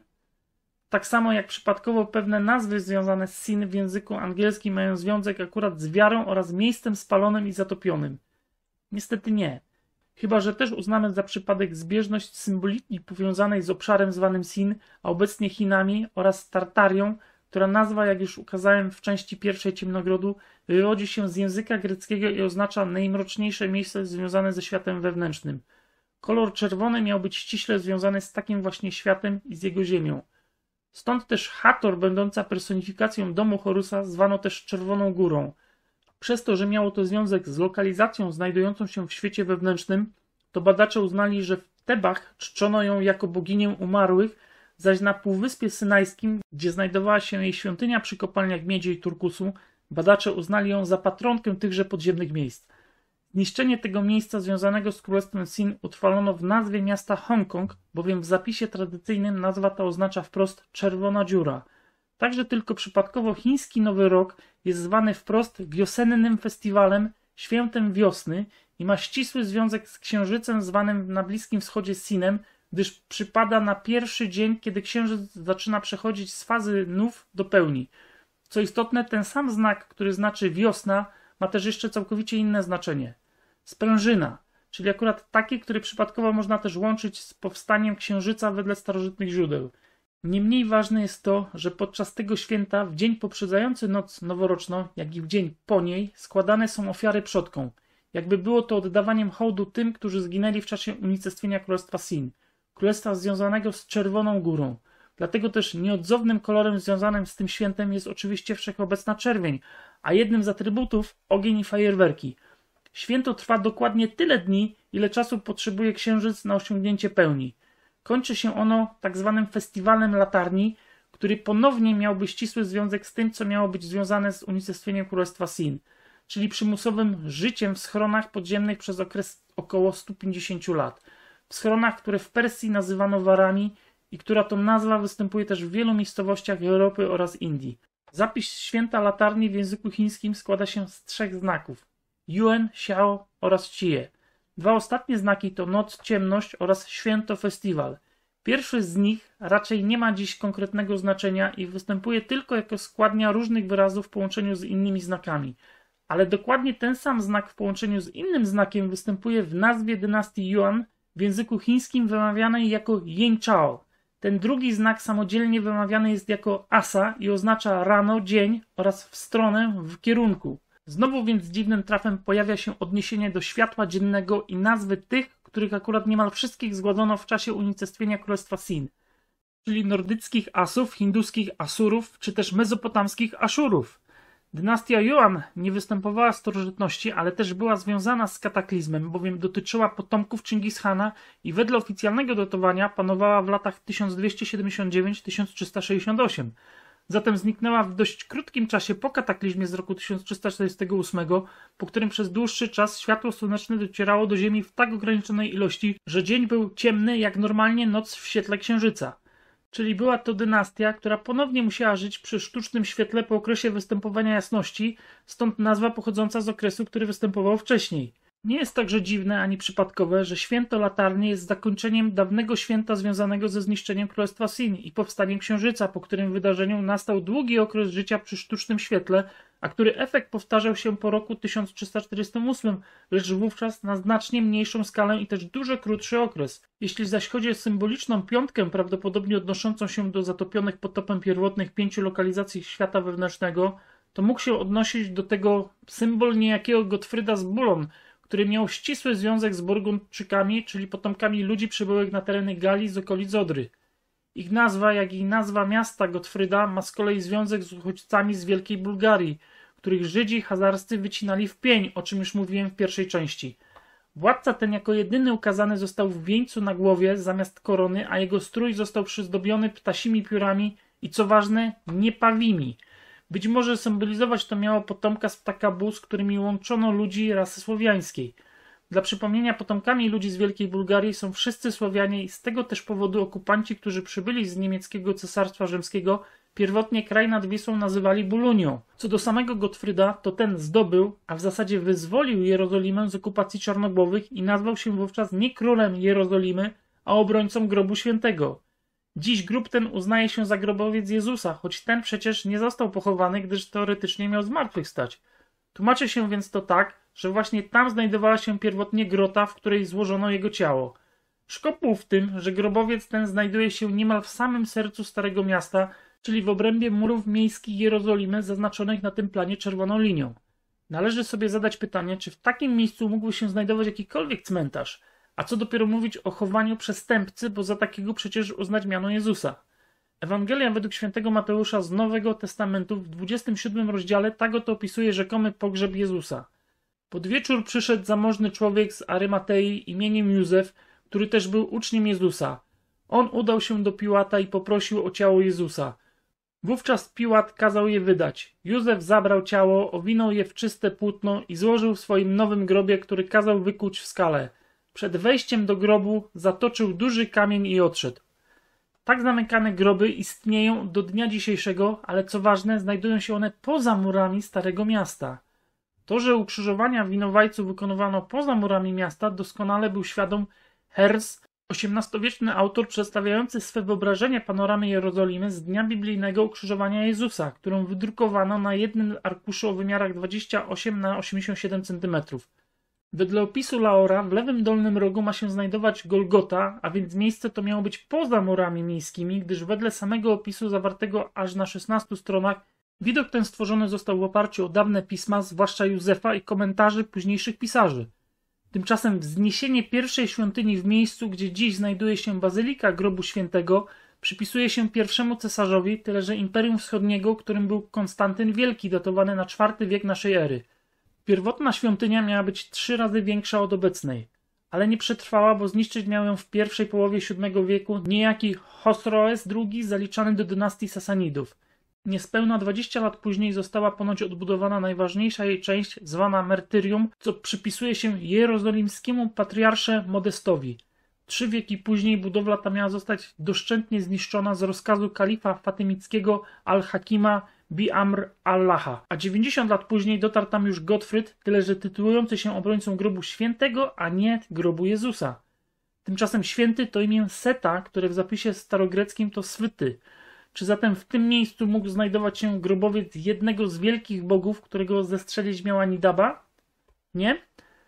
Tak samo jak przypadkowo pewne nazwy związane z Sin w języku angielskim mają związek akurat z wiarą oraz miejscem spalonym i zatopionym. Niestety nie. Chyba że też uznamy za przypadek zbieżność symboliki powiązanej z obszarem zwanym Sin, a obecnie Chinami oraz Tartarią, która nazwa, jak już ukazałem w części pierwszej Ciemnogrodu, wywodzi się z języka greckiego i oznacza najmroczniejsze miejsce związane ze światem wewnętrznym. Kolor czerwony miał być ściśle związany z takim właśnie światem i z jego ziemią. Stąd też Hathor, będąca personifikacją domu Horusa, zwano też Czerwoną Górą. Przez to, że miało to związek z lokalizacją znajdującą się w świecie wewnętrznym, to badacze uznali, że w Tebach czczono ją jako boginię umarłych, zaś na Półwyspie Synajskim, gdzie znajdowała się jej świątynia przy kopalniach miedzi i turkusu, badacze uznali ją za patronkę tychże podziemnych miejsc. Zniszczenie tego miejsca związanego z królestwem Sin utrwalono w nazwie miasta Hongkong, bowiem w zapisie tradycyjnym nazwa ta oznacza wprost czerwona dziura. Także tylko przypadkowo chiński Nowy Rok jest zwany wprost wiosennym festiwalem, świętem wiosny i ma ścisły związek z księżycem zwanym na Bliskim Wschodzie Sinem, gdyż przypada na pierwszy dzień, kiedy księżyc zaczyna przechodzić z fazy nów do pełni. Co istotne, ten sam znak, który znaczy wiosna, ma też jeszcze całkowicie inne znaczenie. Sprężyna, czyli akurat takie, które przypadkowo można też łączyć z powstaniem księżyca wedle starożytnych źródeł. Niemniej ważne jest to, że podczas tego święta, w dzień poprzedzający noc noworoczną, jak i w dzień po niej, składane są ofiary przodkom. Jakby było to oddawaniem hołdu tym, którzy zginęli w czasie unicestwienia Królestwa Sin, królestwa związanego z Czerwoną Górą. Dlatego też nieodzownym kolorem związanym z tym świętem jest oczywiście wszechobecna czerwień, a jednym z atrybutów ogień i fajerwerki. Święto trwa dokładnie tyle dni, ile czasu potrzebuje księżyc na osiągnięcie pełni. Kończy się ono tak zwanym festiwalem latarni, który ponownie miałby ścisły związek z tym, co miało być związane z unicestwieniem Królestwa Sin, czyli przymusowym życiem w schronach podziemnych przez okres około stu pięćdziesięciu lat. W schronach, które w Persji nazywano warami i która to nazwa występuje też w wielu miejscowościach Europy oraz Indii. Zapis święta latarni w języku chińskim składa się z trzech znaków: Yuan, Xiao oraz Chie. Dwa ostatnie znaki to noc, ciemność oraz święto, festiwal. Pierwszy z nich raczej nie ma dziś konkretnego znaczenia i występuje tylko jako składnia różnych wyrazów w połączeniu z innymi znakami. Ale dokładnie ten sam znak w połączeniu z innym znakiem występuje w nazwie dynastii Yuan, w języku chińskim wymawianej jako Yin Chao. Ten drugi znak samodzielnie wymawiany jest jako asa i oznacza rano, dzień oraz w stronę, w kierunku. Znowu więc dziwnym trafem pojawia się odniesienie do światła dziennego i nazwy tych, których akurat niemal wszystkich zgładzono w czasie unicestwienia Królestwa Sin, czyli nordyckich Asów, hinduskich Asurów, czy też mezopotamskich Aszurów. Dynastia Yuan nie występowała w starożytności, ale też była związana z kataklizmem, bowiem dotyczyła potomków Chingis-Hana i wedle oficjalnego datowania panowała w latach tysiąc dwieście siedemdziesiąt dziewięć do tysiąc trzysta sześćdziesiąt osiem. Zatem zniknęła w dość krótkim czasie po kataklizmie z roku tysiąc trzysta czterdziestego ósmego, po którym przez dłuższy czas światło słoneczne docierało do Ziemi w tak ograniczonej ilości, że dzień był ciemny jak normalnie noc w świetle księżyca. Czyli była to dynastia, która ponownie musiała żyć przy sztucznym świetle po okresie występowania jasności, stąd nazwa pochodząca z okresu, który występował wcześniej. Nie jest także dziwne ani przypadkowe, że święto latarni jest zakończeniem dawnego święta związanego ze zniszczeniem Królestwa Sin i powstaniem Księżyca, po którym wydarzeniu nastał długi okres życia przy sztucznym świetle, a który efekt powtarzał się po roku tysiąc trzysta czterdziestym ósmym, lecz wówczas na znacznie mniejszą skalę i też dużo krótszy okres. Jeśli zaś chodzi o symboliczną piątkę, prawdopodobnie odnoszącą się do zatopionych potopem pierwotnych pięciu lokalizacji świata wewnętrznego, to mógł się odnosić do tego symbol niejakiego Gottfrieda z Bulon, który miał ścisły związek z Burgundczykami, czyli potomkami ludzi przybyłych na tereny Galii z okolic Odry. Ich nazwa, jak i nazwa miasta Gottfrieda ma z kolei związek z uchodźcami z Wielkiej Bułgarii, których Żydzi hazarscy wycinali w pień, o czym już mówiłem w pierwszej części. Władca ten jako jedyny ukazany został w wieńcu na głowie zamiast korony, a jego strój został przyzdobiony ptasimi piórami i co ważne, nie pawimi. Być może symbolizować to miało potomka z ptaka Bu, z którymi łączono ludzi rasy słowiańskiej. Dla przypomnienia, potomkami ludzi z Wielkiej Bułgarii są wszyscy Słowianie i z tego też powodu okupanci, którzy przybyli z niemieckiego cesarstwa rzymskiego, pierwotnie kraj nad Wisłą nazywali Bulunią. Co do samego Gottfrieda, to ten zdobył, a w zasadzie wyzwolił Jerozolimę z okupacji czarnogłowych i nazwał się wówczas nie królem Jerozolimy, a obrońcą grobu świętego. Dziś grób ten uznaje się za grobowiec Jezusa, choć ten przecież nie został pochowany, gdyż teoretycznie miał zmartwychwstać. Tłumaczy się więc to tak, że właśnie tam znajdowała się pierwotnie grota, w której złożono jego ciało. Szkopuł w tym, że grobowiec ten znajduje się niemal w samym sercu Starego Miasta, czyli w obrębie murów miejskich Jerozolimy zaznaczonych na tym planie czerwoną linią. Należy sobie zadać pytanie, czy w takim miejscu mógłby się znajdować jakikolwiek cmentarz, a co dopiero mówić o chowaniu przestępcy, bo za takiego przecież uznać miano Jezusa. Ewangelia według świętego Mateusza z Nowego Testamentu w dwudziestym siódmym rozdziale tak oto opisuje rzekomy pogrzeb Jezusa. Pod wieczór przyszedł zamożny człowiek z Arymatei imieniem Józef, który też był uczniem Jezusa. On udał się do Piłata i poprosił o ciało Jezusa. Wówczas Piłat kazał je wydać. Józef zabrał ciało, owinął je w czyste płótno i złożył w swoim nowym grobie, który kazał wykuć w skale. Przed wejściem do grobu zatoczył duży kamień i odszedł. Tak zamykane groby istnieją do dnia dzisiejszego, ale co ważne, znajdują się one poza murami Starego Miasta. To, że ukrzyżowania winowajców wykonywano poza murami miasta, doskonale był świadom Herz, osiemnastowieczny autor przedstawiający swe wyobrażenie panoramy Jerozolimy z dnia biblijnego ukrzyżowania Jezusa, którą wydrukowano na jednym arkuszu o wymiarach dwadzieścia osiem na osiemdziesiąt siedem centymetrów. Wedle opisu Laura w lewym dolnym rogu ma się znajdować Golgota, a więc miejsce to miało być poza murami miejskimi, gdyż wedle samego opisu zawartego aż na szesnastu stronach widok ten stworzony został w oparciu o dawne pisma, zwłaszcza Józefa i komentarzy późniejszych pisarzy. Tymczasem wzniesienie pierwszej świątyni w miejscu, gdzie dziś znajduje się Bazylika Grobu Świętego, przypisuje się pierwszemu cesarzowi, tyle że Imperium Wschodniego, którym był Konstantyn Wielki, datowany na czwarty wiek naszej ery. Pierwotna świątynia miała być trzy razy większa od obecnej, ale nie przetrwała, bo zniszczyć miał ją w pierwszej połowie siódmego wieku niejaki Chosroes drugi, zaliczany do dynastii Sasanidów. Niespełna dwadzieścia lat później została ponoć odbudowana najważniejsza jej część, zwana Mertyrium, co przypisuje się jerozolimskiemu patriarsze Modestowi. Trzy wieki później budowla ta miała zostać doszczętnie zniszczona z rozkazu kalifa fatymickiego Al-Hakima Bi-Amr Allaha, a dziewięćdziesiąt lat później dotarł tam już Gottfried, tyle że tytułujący się obrońcą grobu świętego, a nie grobu Jezusa. Tymczasem święty to imię Seta, które w zapisie starogreckim to Swyty. Czy zatem w tym miejscu mógł znajdować się grobowiec jednego z wielkich bogów, którego zestrzelić miała Nidaba? Nie?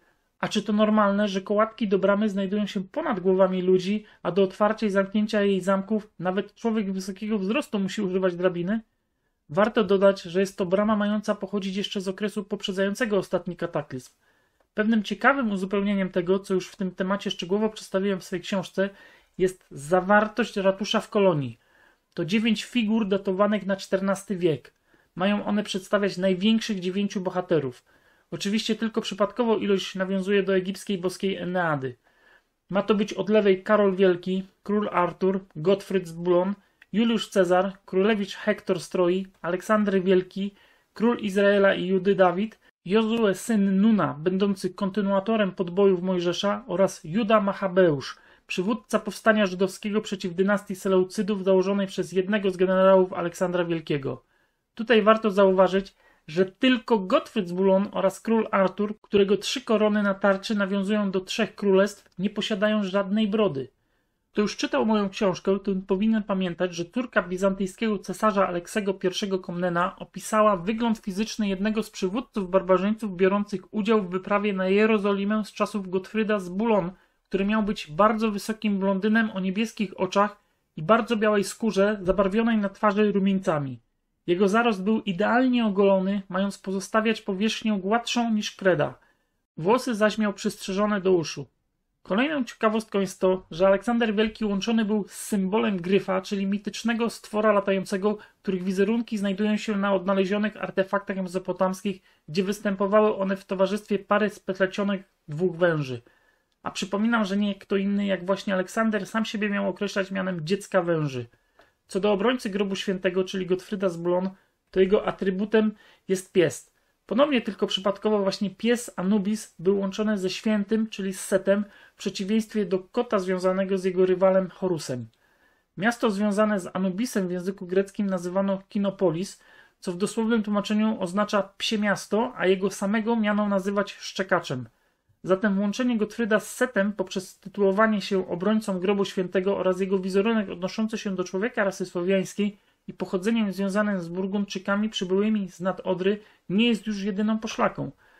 A czy to normalne, że kołatki do bramy znajdują się ponad głowami ludzi, a do otwarcia i zamknięcia jej zamków nawet człowiek wysokiego wzrostu musi używać drabiny? Warto dodać, że jest to brama mająca pochodzić jeszcze z okresu poprzedzającego ostatni kataklizm. Pewnym ciekawym uzupełnieniem tego, co już w tym temacie szczegółowo przedstawiłem w swojej książce, jest zawartość ratusza w kolonii. To dziewięć figur datowanych na czternasty wiek. Mają one przedstawiać największych dziewięciu bohaterów. Oczywiście tylko przypadkowo ilość nawiązuje do egipskiej boskiej Eneady. Ma to być od lewej Karol Wielki, król Artur, Gottfried z Bulon, Juliusz Cezar, królewicz Hektor z Troi, Aleksander Wielki, król Izraela i Judy Dawid, Jozue syn Nuna, będący kontynuatorem podbojów Mojżesza oraz Juda Machabeusz, przywódca powstania żydowskiego przeciw dynastii Seleucydów założonej przez jednego z generałów Aleksandra Wielkiego. Tutaj warto zauważyć, że tylko Gottfried z Bulon oraz król Artur, którego trzy korony na tarczy nawiązują do trzech królestw, nie posiadają żadnej brody. Kto już czytał moją książkę, to powinien pamiętać, że córka bizantyjskiego cesarza Aleksego I Komnena opisała wygląd fizyczny jednego z przywódców barbarzyńców biorących udział w wyprawie na Jerozolimę z czasów Gottfrieda z Bulon, który miał być bardzo wysokim blondynem o niebieskich oczach i bardzo białej skórze, zabarwionej na twarzy rumieńcami. Jego zarost był idealnie ogolony, mając pozostawiać powierzchnię gładszą niż kreda. Włosy zaś miał przystrzyżone do uszu. Kolejną ciekawostką jest to, że Aleksander Wielki łączony był z symbolem gryfa, czyli mitycznego stwora latającego, których wizerunki znajdują się na odnalezionych artefaktach mezopotamskich, gdzie występowały one w towarzystwie pary splecionych dwóch węży. A przypominam, że nie kto inny jak właśnie Aleksander sam siebie miał określać mianem dziecka węży. Co do obrońcy grobu świętego, czyli Gottfrieda z Bulon, to jego atrybutem jest pies. Ponownie tylko przypadkowo właśnie pies Anubis był łączony ze świętym, czyli z Setem, w przeciwieństwie do kota związanego z jego rywalem Horusem. Miasto związane z Anubisem w języku greckim nazywano Kinopolis, co w dosłownym tłumaczeniu oznacza psie miasto, a jego samego miano nazywać szczekaczem. Zatem łączenie Gottfrieda z Setem poprzez tytułowanie się obrońcą grobu świętego oraz jego wizerunek odnoszący się do człowieka rasy słowiańskiej i pochodzeniem związanym z Burgundczykami przybyłymi z nad Odry nie jest już jedyną poszlaką.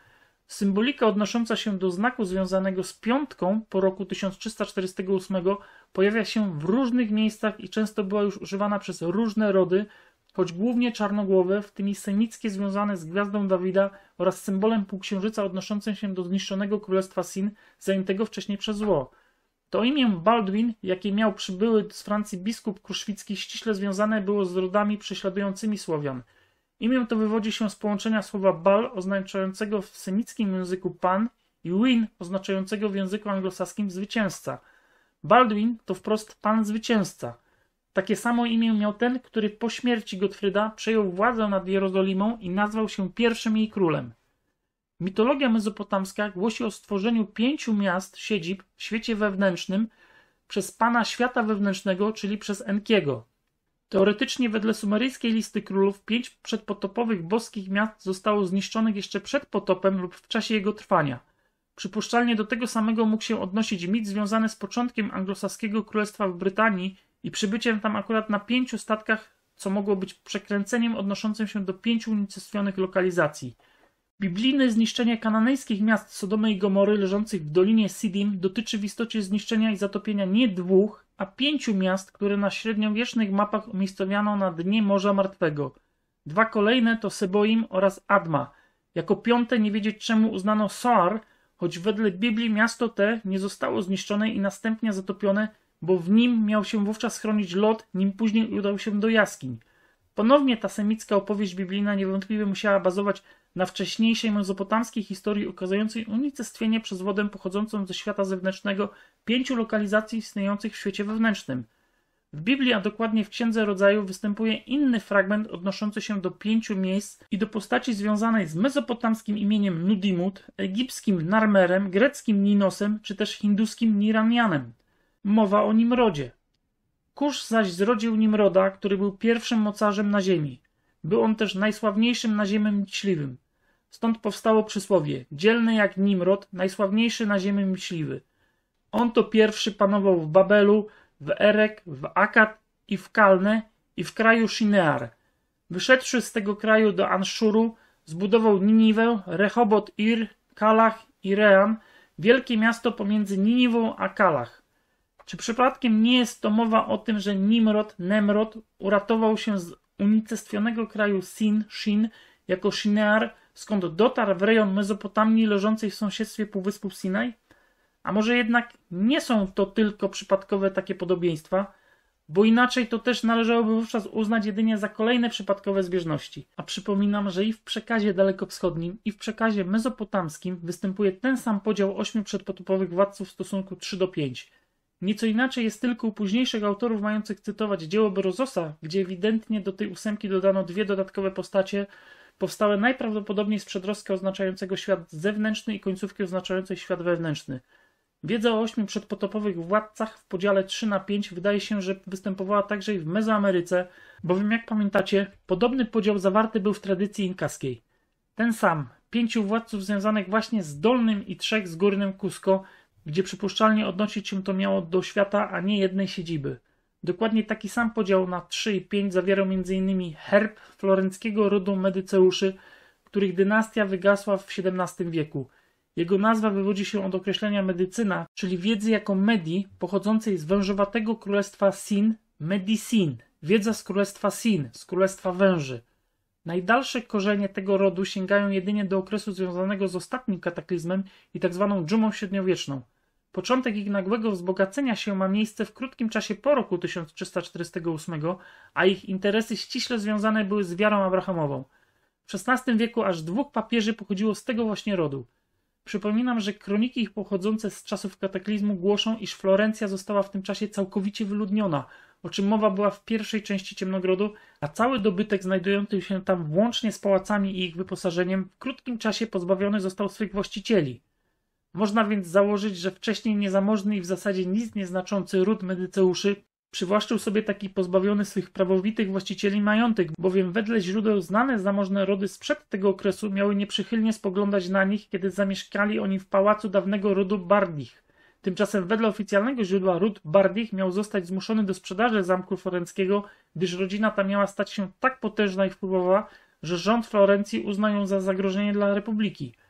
Symbolika odnosząca się do znaku związanego z piątką po roku tysiąc trzysta czterdziestego ósmego pojawia się w różnych miejscach i często była już używana przez różne rody, choć głównie czarnogłowe, w tym i semickie związane z gwiazdą Dawida oraz symbolem półksiężyca odnoszącym się do zniszczonego królestwa Sin zajętego wcześniej przez zło. To imię Baldwin, jakie miał przybyły z Francji biskup kruszwicki, ściśle związane było z rodami prześladującymi Słowian. Imię to wywodzi się z połączenia słowa Bal oznaczającego w semickim języku pan i win oznaczającego w języku anglosaskim zwycięzca. Baldwin to wprost pan zwycięzca. Takie samo imię miał ten, który po śmierci Gottfryda przejął władzę nad Jerozolimą i nazwał się pierwszym jej królem. Mitologia mezopotamska głosi o stworzeniu pięciu miast, siedzib w świecie wewnętrznym przez pana świata wewnętrznego, czyli przez Enkiego. Teoretycznie wedle sumeryjskiej listy królów pięć przedpotopowych boskich miast zostało zniszczonych jeszcze przed potopem lub w czasie jego trwania. Przypuszczalnie do tego samego mógł się odnosić mit związany z początkiem anglosaskiego królestwa w Brytanii i przybyciem tam akurat na pięciu statkach, co mogło być przekręceniem odnoszącym się do pięciu unicestwionych lokalizacji. Biblijne zniszczenie kananejskich miast Sodomy i Gomory leżących w dolinie Sidim dotyczy w istocie zniszczenia i zatopienia nie dwóch, a pięciu miast, które na średniowiecznych mapach umiejscowiano na dnie Morza Martwego. Dwa kolejne to Seboim oraz Adma. Jako piąte nie wiedzieć czemu uznano Soar, choć wedle Biblii miasto te nie zostało zniszczone i następnie zatopione, bo w nim miał się wówczas chronić Lot, nim później udał się do jaskiń. Ponownie ta semicka opowieść biblijna niewątpliwie musiała bazować na wcześniejszej mezopotamskiej historii ukazującej unicestwienie przez wodę pochodzącą ze świata zewnętrznego pięciu lokalizacji istniejących w świecie wewnętrznym. W Biblii, a dokładnie w Księdze Rodzaju, występuje inny fragment odnoszący się do pięciu miejsc i do postaci związanej z mezopotamskim imieniem Nudimut, egipskim Narmerem, greckim Ninosem czy też hinduskim Niranianem. Mowa o Nimrodzie. Kusz zaś zrodził Nimroda, który był pierwszym mocarzem na ziemi. Był on też najsławniejszym na ziemi myśliwym. Stąd powstało przysłowie: dzielny jak Nimrod, najsławniejszy na ziemi myśliwy. On to pierwszy panował w Babelu, w Erek, w Akkad i w Kalne i w kraju Shinear. Wyszedłszy z tego kraju do Anszuru, zbudował Niniwę, Rehobot Ir, Kalach i Rean, wielkie miasto pomiędzy Niniwą a Kalach. Czy przypadkiem nie jest to mowa o tym, że Nimrod, Nemrod uratował się z unicestwionego kraju Sin, Shin, jako Shinear, skąd dotarł w rejon Mezopotamii leżącej w sąsiedztwie Półwyspu Sinaj? A może jednak nie są to tylko przypadkowe takie podobieństwa, bo inaczej to też należałoby wówczas uznać jedynie za kolejne przypadkowe zbieżności. A przypominam, że i w przekazie dalekowschodnim, i w przekazie mezopotamskim występuje ten sam podział ośmiu przedpotopowych władców w stosunku trzy do pięciu. Nieco inaczej jest tylko u późniejszych autorów mających cytować dzieło Berozosa, gdzie ewidentnie do tej ósemki dodano dwie dodatkowe postacie, powstałe najprawdopodobniej z przedrostka oznaczającego świat zewnętrzny i końcówki oznaczającej świat wewnętrzny. Wiedza o ośmiu przedpotopowych władcach w podziale trzy na pięć wydaje się, że występowała także i w Mezoameryce, bowiem jak pamiętacie, podobny podział zawarty był w tradycji inkaskiej. Ten sam, pięciu władców związanych właśnie z dolnym i trzech z górnym Cusco, gdzie przypuszczalnie odnosić się to miało do świata, a nie jednej siedziby. Dokładnie taki sam podział na trzy i pięć zawierał między innymi herb florenckiego rodu Medyceuszy, których dynastia wygasła w siedemnastym wieku. Jego nazwa wywodzi się od określenia medycyna, czyli wiedzy jako Medi, pochodzącej z wężowatego królestwa Sin, Medisin, wiedza z królestwa Sin, z królestwa węży. Najdalsze korzenie tego rodu sięgają jedynie do okresu związanego z ostatnim kataklizmem i tzw. dżumą średniowieczną. Początek ich nagłego wzbogacenia się ma miejsce w krótkim czasie po roku tysiąc trzysta czterdziestego ósmego, a ich interesy ściśle związane były z wiarą abrahamową. W szesnastym wieku aż dwóch papieży pochodziło z tego właśnie rodu. Przypominam, że kroniki ich pochodzące z czasów kataklizmu głoszą, iż Florencja została w tym czasie całkowicie wyludniona, o czym mowa była w pierwszej części Ciemnogrodu, a cały dobytek znajdujący się tam włącznie z pałacami i ich wyposażeniem w krótkim czasie pozbawiony został swych właścicieli. Można więc założyć, że wcześniej niezamożny i w zasadzie nic nieznaczący ród Medyceuszy przywłaszczył sobie taki pozbawiony swych prawowitych właścicieli majątek, bowiem wedle źródeł znane zamożne rody sprzed tego okresu miały nieprzychylnie spoglądać na nich, kiedy zamieszkali oni w pałacu dawnego rodu Bardich. Tymczasem wedle oficjalnego źródła ród Bardich miał zostać zmuszony do sprzedaży zamku florenckiego, gdyż rodzina ta miała stać się tak potężna i wpływowa, że rząd Florencji uznał ją za zagrożenie dla republiki.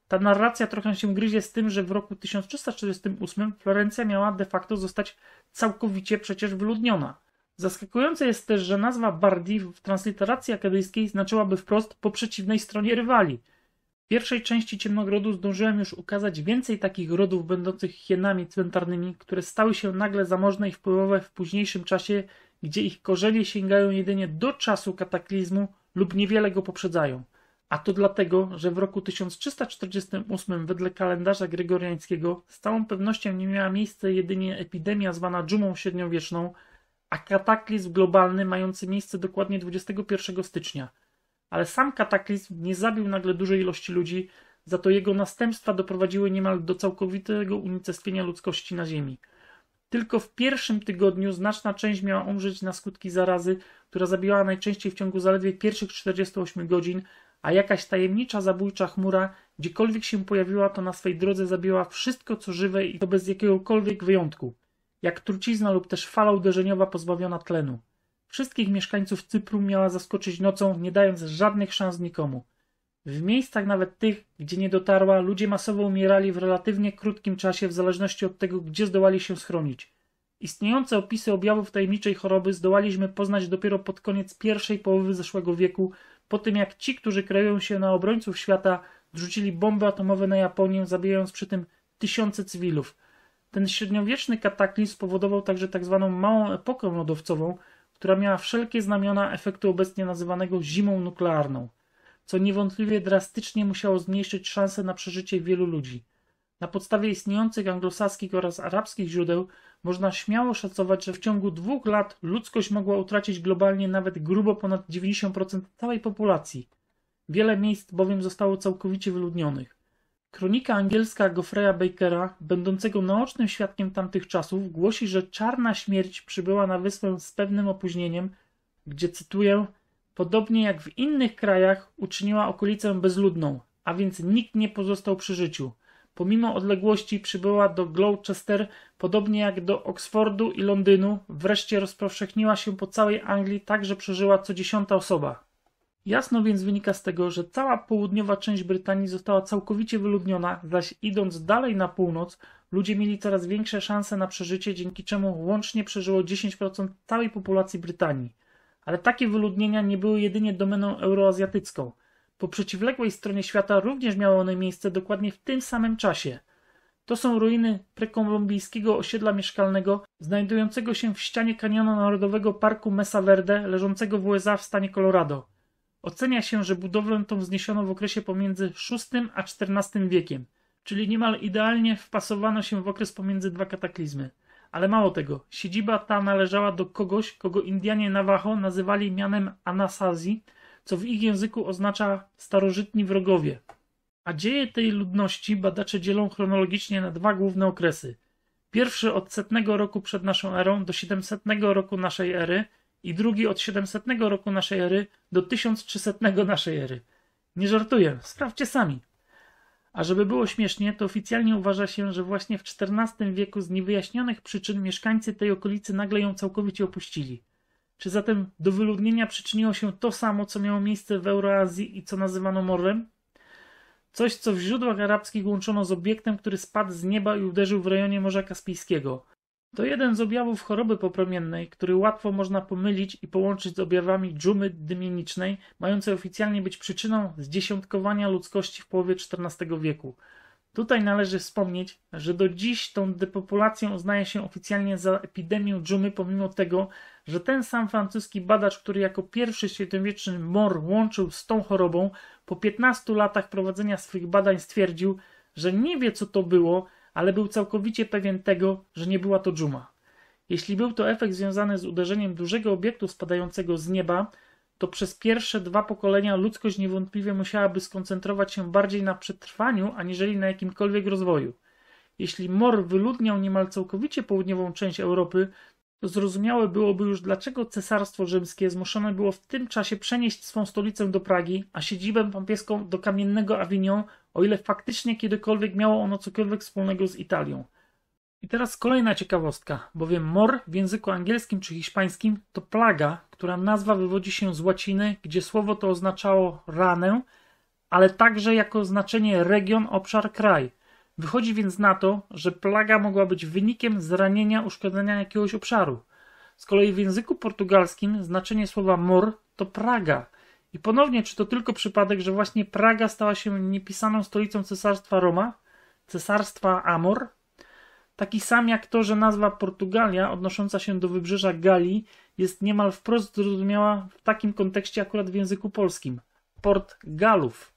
Ta narracja trochę się gryzie z tym, że w roku tysiąc trzysta czterdziestym ósmym Florencja miała de facto zostać całkowicie przecież wyludniona. Zaskakujące jest też, że nazwa Bardi w transliteracji akadyjskiej znaczyłaby wprost po przeciwnej stronie rywali. W pierwszej części Ciemnogrodu zdążyłem już ukazać więcej takich rodów będących hienami cmentarnymi, które stały się nagle zamożne i wpływowe w późniejszym czasie, gdzie ich korzenie sięgają jedynie do czasu kataklizmu lub niewiele go poprzedzają. A to dlatego, że w roku tysiąc trzysta czterdziestym ósmym wedle kalendarza gregoriańskiego z całą pewnością nie miała miejsca jedynie epidemia zwana dżumą średniowieczną, a kataklizm globalny mający miejsce dokładnie dwudziestego pierwszego stycznia. Ale sam kataklizm nie zabił nagle dużej ilości ludzi, za to jego następstwa doprowadziły niemal do całkowitego unicestwienia ludzkości na Ziemi. Tylko w pierwszym tygodniu znaczna część miała umrzeć na skutki zarazy, która zabijała najczęściej w ciągu zaledwie pierwszych czterdziestu ośmiu godzin, a jakaś tajemnicza zabójcza chmura, gdziekolwiek się pojawiła, to na swej drodze zabiła wszystko co żywe i to bez jakiegokolwiek wyjątku, jak trucizna lub też fala uderzeniowa pozbawiona tlenu. Wszystkich mieszkańców Cypru miała zaskoczyć nocą, nie dając żadnych szans nikomu. W miejscach nawet tych, gdzie nie dotarła, ludzie masowo umierali w relatywnie krótkim czasie w zależności od tego, gdzie zdołali się schronić. Istniejące opisy objawów tajemniczej choroby zdołaliśmy poznać dopiero pod koniec pierwszej połowy zeszłego wieku, po tym jak ci, którzy kreują się na obrońców świata, zrzucili bomby atomowe na Japonię, zabijając przy tym tysiące cywilów. Ten średniowieczny kataklizm spowodował także tak zwaną małą epokę lodowcową, która miała wszelkie znamiona efektu obecnie nazywanego zimą nuklearną, co niewątpliwie drastycznie musiało zmniejszyć szanse na przeżycie wielu ludzi. Na podstawie istniejących anglosaskich oraz arabskich źródeł można śmiało szacować, że w ciągu dwóch lat ludzkość mogła utracić globalnie nawet grubo ponad dziewięćdziesiąt procent całej populacji. Wiele miejsc bowiem zostało całkowicie wyludnionych. Kronika angielska Geoffreya Bakera, będącego naocznym świadkiem tamtych czasów, głosi, że czarna śmierć przybyła na wyspę z pewnym opóźnieniem, gdzie, cytuję, podobnie jak w innych krajach uczyniła okolicę bezludną, a więc nikt nie pozostał przy życiu. Pomimo odległości przybyła do Gloucester, podobnie jak do Oksfordu i Londynu, wreszcie rozpowszechniła się po całej Anglii tak, że przeżyła co dziesiąta osoba. Jasno więc wynika z tego, że cała południowa część Brytanii została całkowicie wyludniona, zaś idąc dalej na północ, ludzie mieli coraz większe szanse na przeżycie, dzięki czemu łącznie przeżyło dziesięć procent całej populacji Brytanii. Ale takie wyludnienia nie były jedynie domeną euroazjatycką. Po przeciwległej stronie świata również miały one miejsce dokładnie w tym samym czasie. To są ruiny prekolumbijskiego osiedla mieszkalnego, znajdującego się w ścianie kanionu Narodowego Parku Mesa Verde, leżącego w U S A w stanie Colorado. Ocenia się, że budowlę tą wzniesiono w okresie pomiędzy szóstym a czternastym wiekiem, czyli niemal idealnie wpasowano się w okres pomiędzy dwa kataklizmy. Ale mało tego, siedziba ta należała do kogoś, kogo Indianie Navajo nazywali mianem Anasazi, co w ich języku oznacza starożytni wrogowie. A dzieje tej ludności badacze dzielą chronologicznie na dwa główne okresy. Pierwszy od setnego roku przed naszą erą do siedemsetnego roku naszej ery i drugi od siedemsetnego roku naszej ery do tysiąc trzysetnego naszej ery. Nie żartuję, sprawdźcie sami. A żeby było śmiesznie, to oficjalnie uważa się, że właśnie w czternastym wieku z niewyjaśnionych przyczyn mieszkańcy tej okolicy nagle ją całkowicie opuścili. Czy zatem do wyludnienia przyczyniło się to samo, co miało miejsce w Euroazji i co nazywano morem? Coś, co w źródłach arabskich łączono z obiektem, który spadł z nieba i uderzył w rejonie Morza Kaspijskiego. To jeden z objawów choroby popromiennej, który łatwo można pomylić i połączyć z objawami dżumy dymienicznej, mającej oficjalnie być przyczyną zdziesiątkowania ludzkości w połowie czternastego wieku. Tutaj należy wspomnieć, że do dziś tą depopulację uznaje się oficjalnie za epidemię dżumy, pomimo tego, że ten sam francuski badacz, który jako pierwszy średniowieczny mor łączył z tą chorobą, po piętnastu latach prowadzenia swych badań stwierdził, że nie wie co to było, ale był całkowicie pewien tego, że nie była to dżuma. Jeśli był to efekt związany z uderzeniem dużego obiektu spadającego z nieba, to przez pierwsze dwa pokolenia ludzkość niewątpliwie musiałaby skoncentrować się bardziej na przetrwaniu, aniżeli na jakimkolwiek rozwoju. Jeśli mor wyludniał niemal całkowicie południową część Europy, to zrozumiałe byłoby już, dlaczego Cesarstwo Rzymskie zmuszone było w tym czasie przenieść swą stolicę do Pragi, a siedzibę papieską do kamiennego Avignon, o ile faktycznie kiedykolwiek miało ono cokolwiek wspólnego z Italią. I teraz kolejna ciekawostka, bowiem mor w języku angielskim czy hiszpańskim to plaga, która nazwa wywodzi się z łaciny, gdzie słowo to oznaczało ranę, ale także jako znaczenie region, obszar, kraj. Wychodzi więc na to, że plaga mogła być wynikiem zranienia, uszkodzenia jakiegoś obszaru. Z kolei w języku portugalskim znaczenie słowa mor to Praga. I ponownie, czy to tylko przypadek, że właśnie Praga stała się niepisaną stolicą cesarstwa Roma, cesarstwa Amor? Taki sam jak to, że nazwa Portugalia odnosząca się do wybrzeża Galii jest niemal wprost zrozumiała w takim kontekście akurat w języku polskim. Port Galów.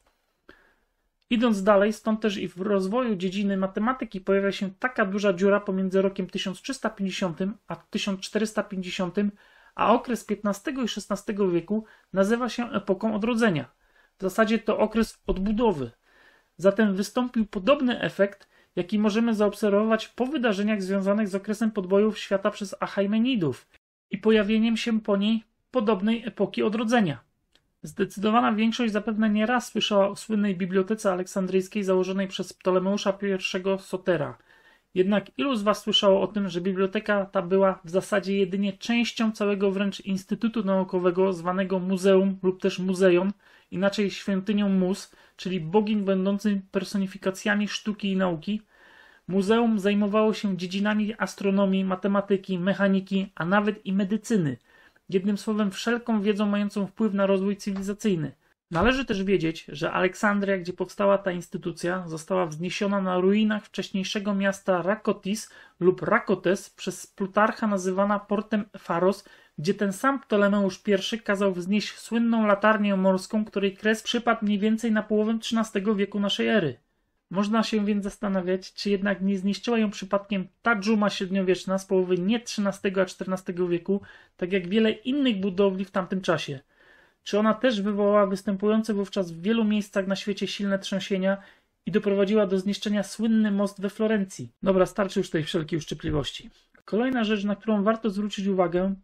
Idąc dalej, stąd też i w rozwoju dziedziny matematyki pojawia się taka duża dziura pomiędzy rokiem tysiąc trzysta pięćdziesiątym a tysiąc czterysta pięćdziesiątym, a okres piętnastego i szesnastego wieku nazywa się epoką odrodzenia. W zasadzie to okres odbudowy. Zatem wystąpił podobny efekt, jaki możemy zaobserwować po wydarzeniach związanych z okresem podbojów świata przez Achaimenidów i pojawieniem się po niej podobnej epoki odrodzenia. Zdecydowana większość zapewne nie raz słyszała o słynnej bibliotece aleksandryjskiej założonej przez Ptolemeusza I Sotera. Jednak ilu z was słyszało o tym, że biblioteka ta była w zasadzie jedynie częścią całego wręcz instytutu naukowego zwanego muzeum lub też muzeion, inaczej świątynią mus, czyli bogiń będących personifikacjami sztuki i nauki? Muzeum zajmowało się dziedzinami astronomii, matematyki, mechaniki, a nawet i medycyny. Jednym słowem wszelką wiedzą mającą wpływ na rozwój cywilizacyjny. Należy też wiedzieć, że Aleksandria, gdzie powstała ta instytucja, została wzniesiona na ruinach wcześniejszego miasta Rakotis lub Rakotes przez Plutarcha nazywana portem Pharos, gdzie ten sam Ptolemeusz I kazał wznieść słynną latarnię morską, której kres przypadł mniej więcej na połowę trzynastego wieku naszej ery. Można się więc zastanawiać, czy jednak nie zniszczyła ją przypadkiem ta dżuma średniowieczna z połowy nie trzynastego a czternastego wieku, tak jak wiele innych budowli w tamtym czasie. Czy ona też wywołała występujące wówczas w wielu miejscach na świecie silne trzęsienia i doprowadziła do zniszczenia słynny most we Florencji? Dobra, starczy już tej wszelkiej uszczypliwości. Kolejna rzecz, na którą warto zwrócić uwagę,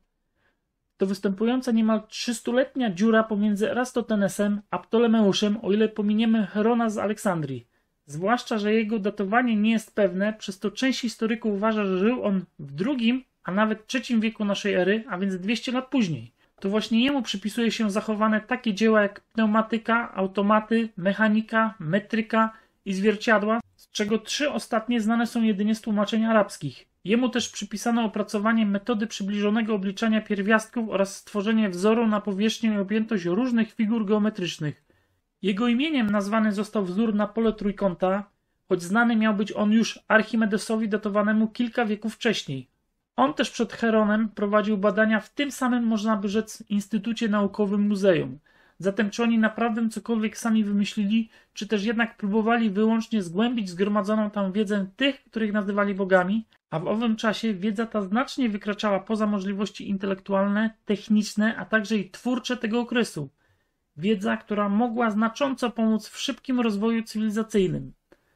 to występująca niemal trzystuletnia dziura pomiędzy Eratosthenesem a Ptolemeuszem, o ile pominiemy Herona z Aleksandrii. Zwłaszcza, że jego datowanie nie jest pewne, przez to część historyków uważa, że żył on w drugim, a nawet trzecim wieku naszej ery, a więc dwieście lat później. To właśnie jemu przypisuje się zachowane takie dzieła jak pneumatyka, automaty, mechanika, metryka i zwierciadła, z czego trzy ostatnie znane są jedynie z tłumaczeń arabskich. Jemu też przypisano opracowanie metody przybliżonego obliczania pierwiastków oraz stworzenie wzoru na powierzchnię i objętość różnych figur geometrycznych. Jego imieniem nazwany został wzór na pole trójkąta, choć znany miał być on już Archimedesowi datowanemu kilka wieków wcześniej. On też przed Heronem prowadził badania w tym samym, można by rzec, Instytucie Naukowym Muzeum. Zatem czy oni naprawdę cokolwiek sami wymyślili, czy też jednak próbowali wyłącznie zgłębić zgromadzoną tam wiedzę tych, których nazywali bogami? A w owym czasie wiedza ta znacznie wykraczała poza możliwości intelektualne, techniczne, a także i twórcze tego okresu. Wiedza, która mogła znacząco pomóc w szybkim rozwoju cywilizacyjnym.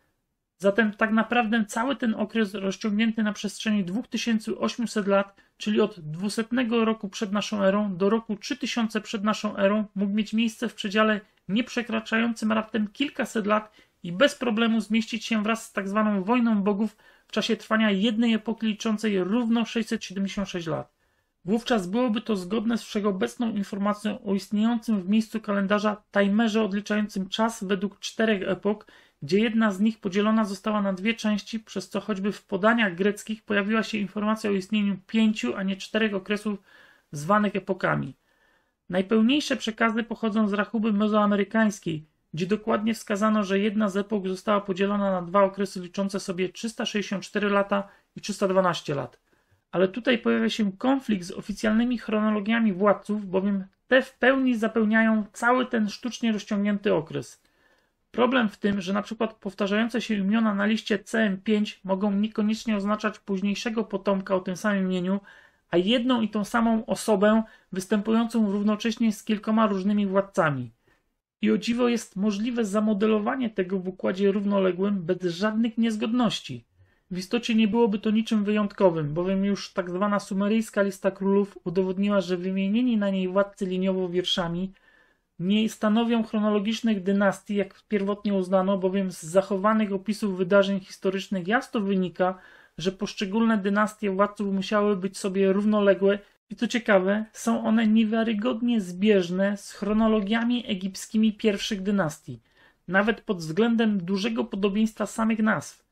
Zatem tak naprawdę cały ten okres rozciągnięty na przestrzeni dwa tysiące osiemset lat, czyli od dwusetnego roku przed naszą erą do roku trzy tysiące przed naszą erą, mógł mieć miejsce w przedziale nie przekraczającym raptem kilkaset lat i bez problemu zmieścić się wraz z tak zwaną wojną bogów w czasie trwania jednej epoki liczącej równo sześćset siedemdziesiąt sześć lat. Wówczas byłoby to zgodne z wszechobecną informacją o istniejącym w miejscu kalendarza timerze odliczającym czas według czterech epok, gdzie jedna z nich podzielona została na dwie części, przez co choćby w podaniach greckich pojawiła się informacja o istnieniu pięciu, a nie czterech okresów zwanych epokami. Najpełniejsze przekazy pochodzą z rachuby mezoamerykańskiej, gdzie dokładnie wskazano, że jedna z epok została podzielona na dwa okresy liczące sobie trzysta sześćdziesiąt cztery lata i trzysta dwanaście lat. Ale tutaj pojawia się konflikt z oficjalnymi chronologiami władców, bowiem te w pełni zapełniają cały ten sztucznie rozciągnięty okres. Problem w tym, że na przykład powtarzające się imiona na liście C M pięć mogą niekoniecznie oznaczać późniejszego potomka o tym samym imieniu, a jedną i tą samą osobę występującą równocześnie z kilkoma różnymi władcami. I o dziwo jest możliwe zamodelowanie tego w układzie równoległym bez żadnych niezgodności. W istocie nie byłoby to niczym wyjątkowym, bowiem już tak zwana sumeryjska lista królów udowodniła, że wymienieni na niej władcy liniowo wierszami nie stanowią chronologicznych dynastii, jak pierwotnie uznano, bowiem z zachowanych opisów wydarzeń historycznych jasno wynika, że poszczególne dynastie władców musiały być sobie równoległe i co ciekawe, są one niewiarygodnie zbieżne z chronologiami egipskimi pierwszych dynastii. nawet pod względem dużego podobieństwa samych nazw.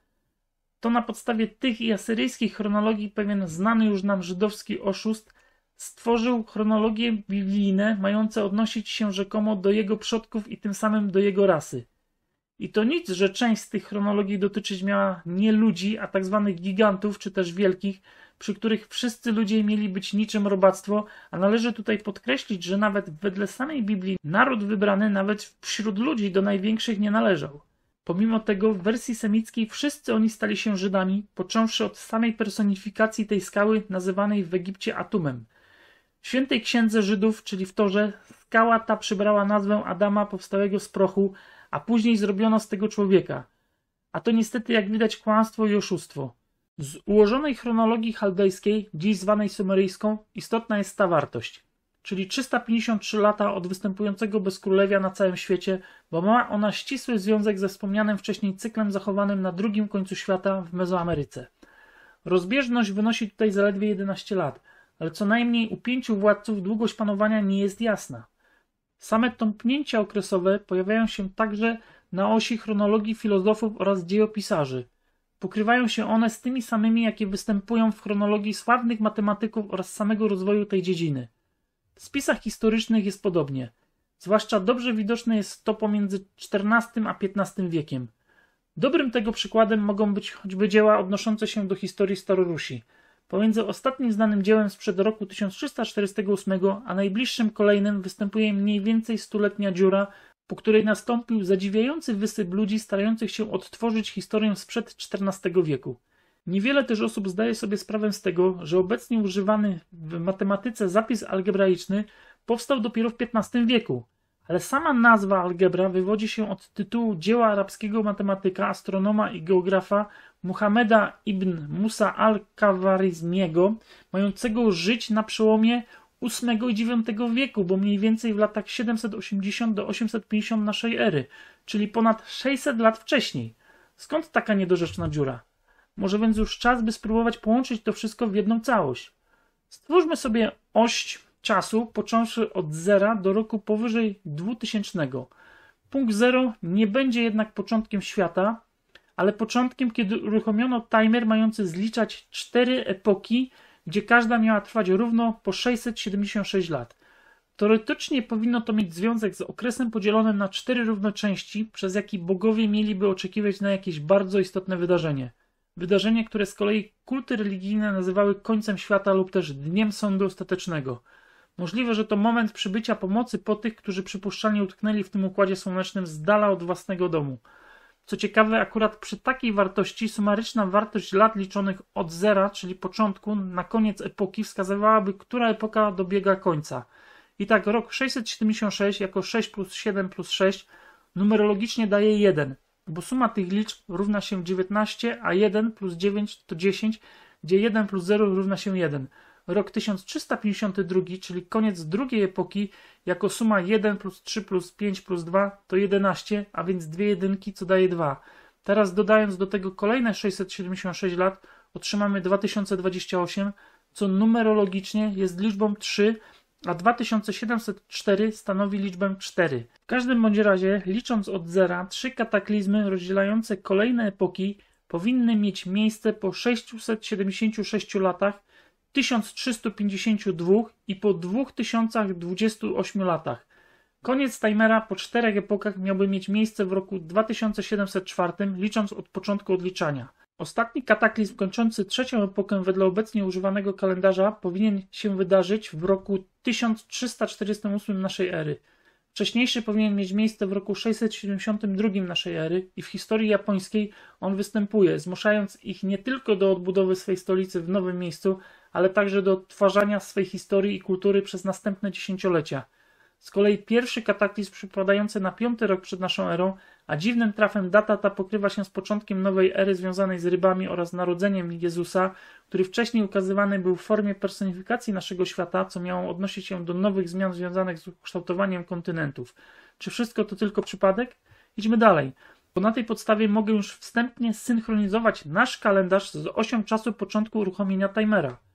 To na podstawie tych i asyryjskich chronologii pewien znany już nam żydowski oszust stworzył chronologie biblijne mające odnosić się rzekomo do jego przodków i tym samym do jego rasy. I to nic, że część z tych chronologii dotyczyć miała nie ludzi, a tak zwanych gigantów, czy też wielkich, przy których wszyscy ludzie mieli być niczym robactwo, a należy tutaj podkreślić, że nawet wedle samej Biblii naród wybrany nawet wśród ludzi do największych nie należał. Pomimo tego w wersji semickiej wszyscy oni stali się Żydami, począwszy od samej personifikacji tej skały nazywanej w Egipcie Atumem. W świętej księdze Żydów, czyli w Torze, skała ta przybrała nazwę Adama powstałego z prochu, a później zrobiono z tego człowieka. A to niestety, jak widać, kłamstwo i oszustwo. Z ułożonej chronologii chaldejskiej, dziś zwanej sumeryjską, istotna jest ta wartość, czyli trzysta pięćdziesiąt trzy lata od występującego bezkrólewia na całym świecie, bo ma ona ścisły związek ze wspomnianym wcześniej cyklem zachowanym na drugim końcu świata w Mezoameryce. Rozbieżność wynosi tutaj zaledwie jedenaście lat, ale co najmniej u pięciu władców długość panowania nie jest jasna. Same tąpnięcia okresowe pojawiają się także na osi chronologii filozofów oraz dziejopisarzy. Pokrywają się one z tymi samymi, jakie występują w chronologii sławnych matematyków oraz samego rozwoju tej dziedziny. W spisach historycznych jest podobnie. Zwłaszcza dobrze widoczne jest to pomiędzy czternastym a piętnastym wiekiem. Dobrym tego przykładem mogą być choćby dzieła odnoszące się do historii Starorusi. Pomiędzy ostatnim znanym dziełem sprzed roku tysiąc trzysta czterdziestego ósmego a najbliższym kolejnym występuje mniej więcej stuletnia dziura, po której nastąpił zadziwiający wysyp ludzi starających się odtworzyć historię sprzed czternastego wieku. Niewiele też osób zdaje sobie sprawę z tego, że obecnie używany w matematyce zapis algebraiczny powstał dopiero w piętnastym wieku, ale sama nazwa algebra wywodzi się od tytułu dzieła arabskiego matematyka, astronoma i geografa Muhammeda ibn Musa al-Kawarizmiego, mającego żyć na przełomie ósmego i dziewiątego wieku, bo mniej więcej w latach siedemset osiemdziesiąt do osiemset pięćdziesiąt naszej ery, czyli ponad sześćset lat wcześniej. Skąd taka niedorzeczna dziura? Może więc już czas, by spróbować połączyć to wszystko w jedną całość. Stwórzmy sobie oś czasu, począwszy od zera do roku powyżej dwutysięcznego. Punkt zero nie będzie jednak początkiem świata, ale początkiem, kiedy uruchomiono timer mający zliczać cztery epoki, gdzie każda miała trwać równo po sześćset siedemdziesiąt sześć lat. Teoretycznie powinno to mieć związek z okresem podzielonym na cztery równe części, przez jaki bogowie mieliby oczekiwać na jakieś bardzo istotne wydarzenie. Wydarzenie, które z kolei kulty religijne nazywały końcem świata lub też dniem sądu ostatecznego. Możliwe, że to moment przybycia pomocy po tych, którzy przypuszczalnie utknęli w tym układzie słonecznym z dala od własnego domu. Co ciekawe, akurat przy takiej wartości sumaryczna wartość lat liczonych od zera, czyli początku, na koniec epoki wskazywałaby, która epoka dobiega końca. I tak rok sześćset siedemdziesiąt sześć jako sześć plus siedem plus sześć numerologicznie daje jeden, bo suma tych liczb równa się dziewiętnaście, a jeden plus dziewięć to dziesięć, gdzie jeden plus zero równa się jeden. Rok tysiąc trzysta pięćdziesiąty drugi, czyli koniec drugiej epoki, jako suma jeden plus trzy plus pięć plus dwa to jedenaście, a więc dwie jedynki, co daje dwa. Teraz dodając do tego kolejne sześćset siedemdziesiąt sześć lat, otrzymamy dwa tysiące dwadzieścia osiem, co numerologicznie jest liczbą trzy, a dwa tysiące siedemset cztery stanowi liczbę cztery. W każdym bądź razie, licząc od zera, trzy kataklizmy rozdzielające kolejne epoki powinny mieć miejsce po sześćset siedemdziesięciu sześciu latach, tysiąc trzystu pięćdziesięciu dwóch i po dwa tysiące dwudziestu ośmiu latach. Koniec timera po czterech epokach miałby mieć miejsce w roku dwa tysiące siedemset cztery, licząc od początku odliczania. Ostatni kataklizm kończący trzecią epokę wedle obecnie używanego kalendarza powinien się wydarzyć w roku tysiąc trzysta czterdziestym ósmym naszej ery. Wcześniejszy powinien mieć miejsce w roku sześćset siedemdziesiątym drugim naszej ery i w historii japońskiej on występuje, zmuszając ich nie tylko do odbudowy swej stolicy w nowym miejscu, ale także do odtwarzania swej historii i kultury przez następne dziesięciolecia. Z kolei pierwszy kataklizm przypadający na piąty rok przed naszą erą, a dziwnym trafem data ta pokrywa się z początkiem nowej ery związanej z rybami oraz narodzeniem Jezusa, który wcześniej ukazywany był w formie personifikacji naszego świata, co miało odnosić się do nowych zmian związanych z ukształtowaniem kontynentów. Czy wszystko to tylko przypadek? Idźmy dalej, bo na tej podstawie mogę już wstępnie synchronizować nasz kalendarz z osią czasu początku uruchomienia timera.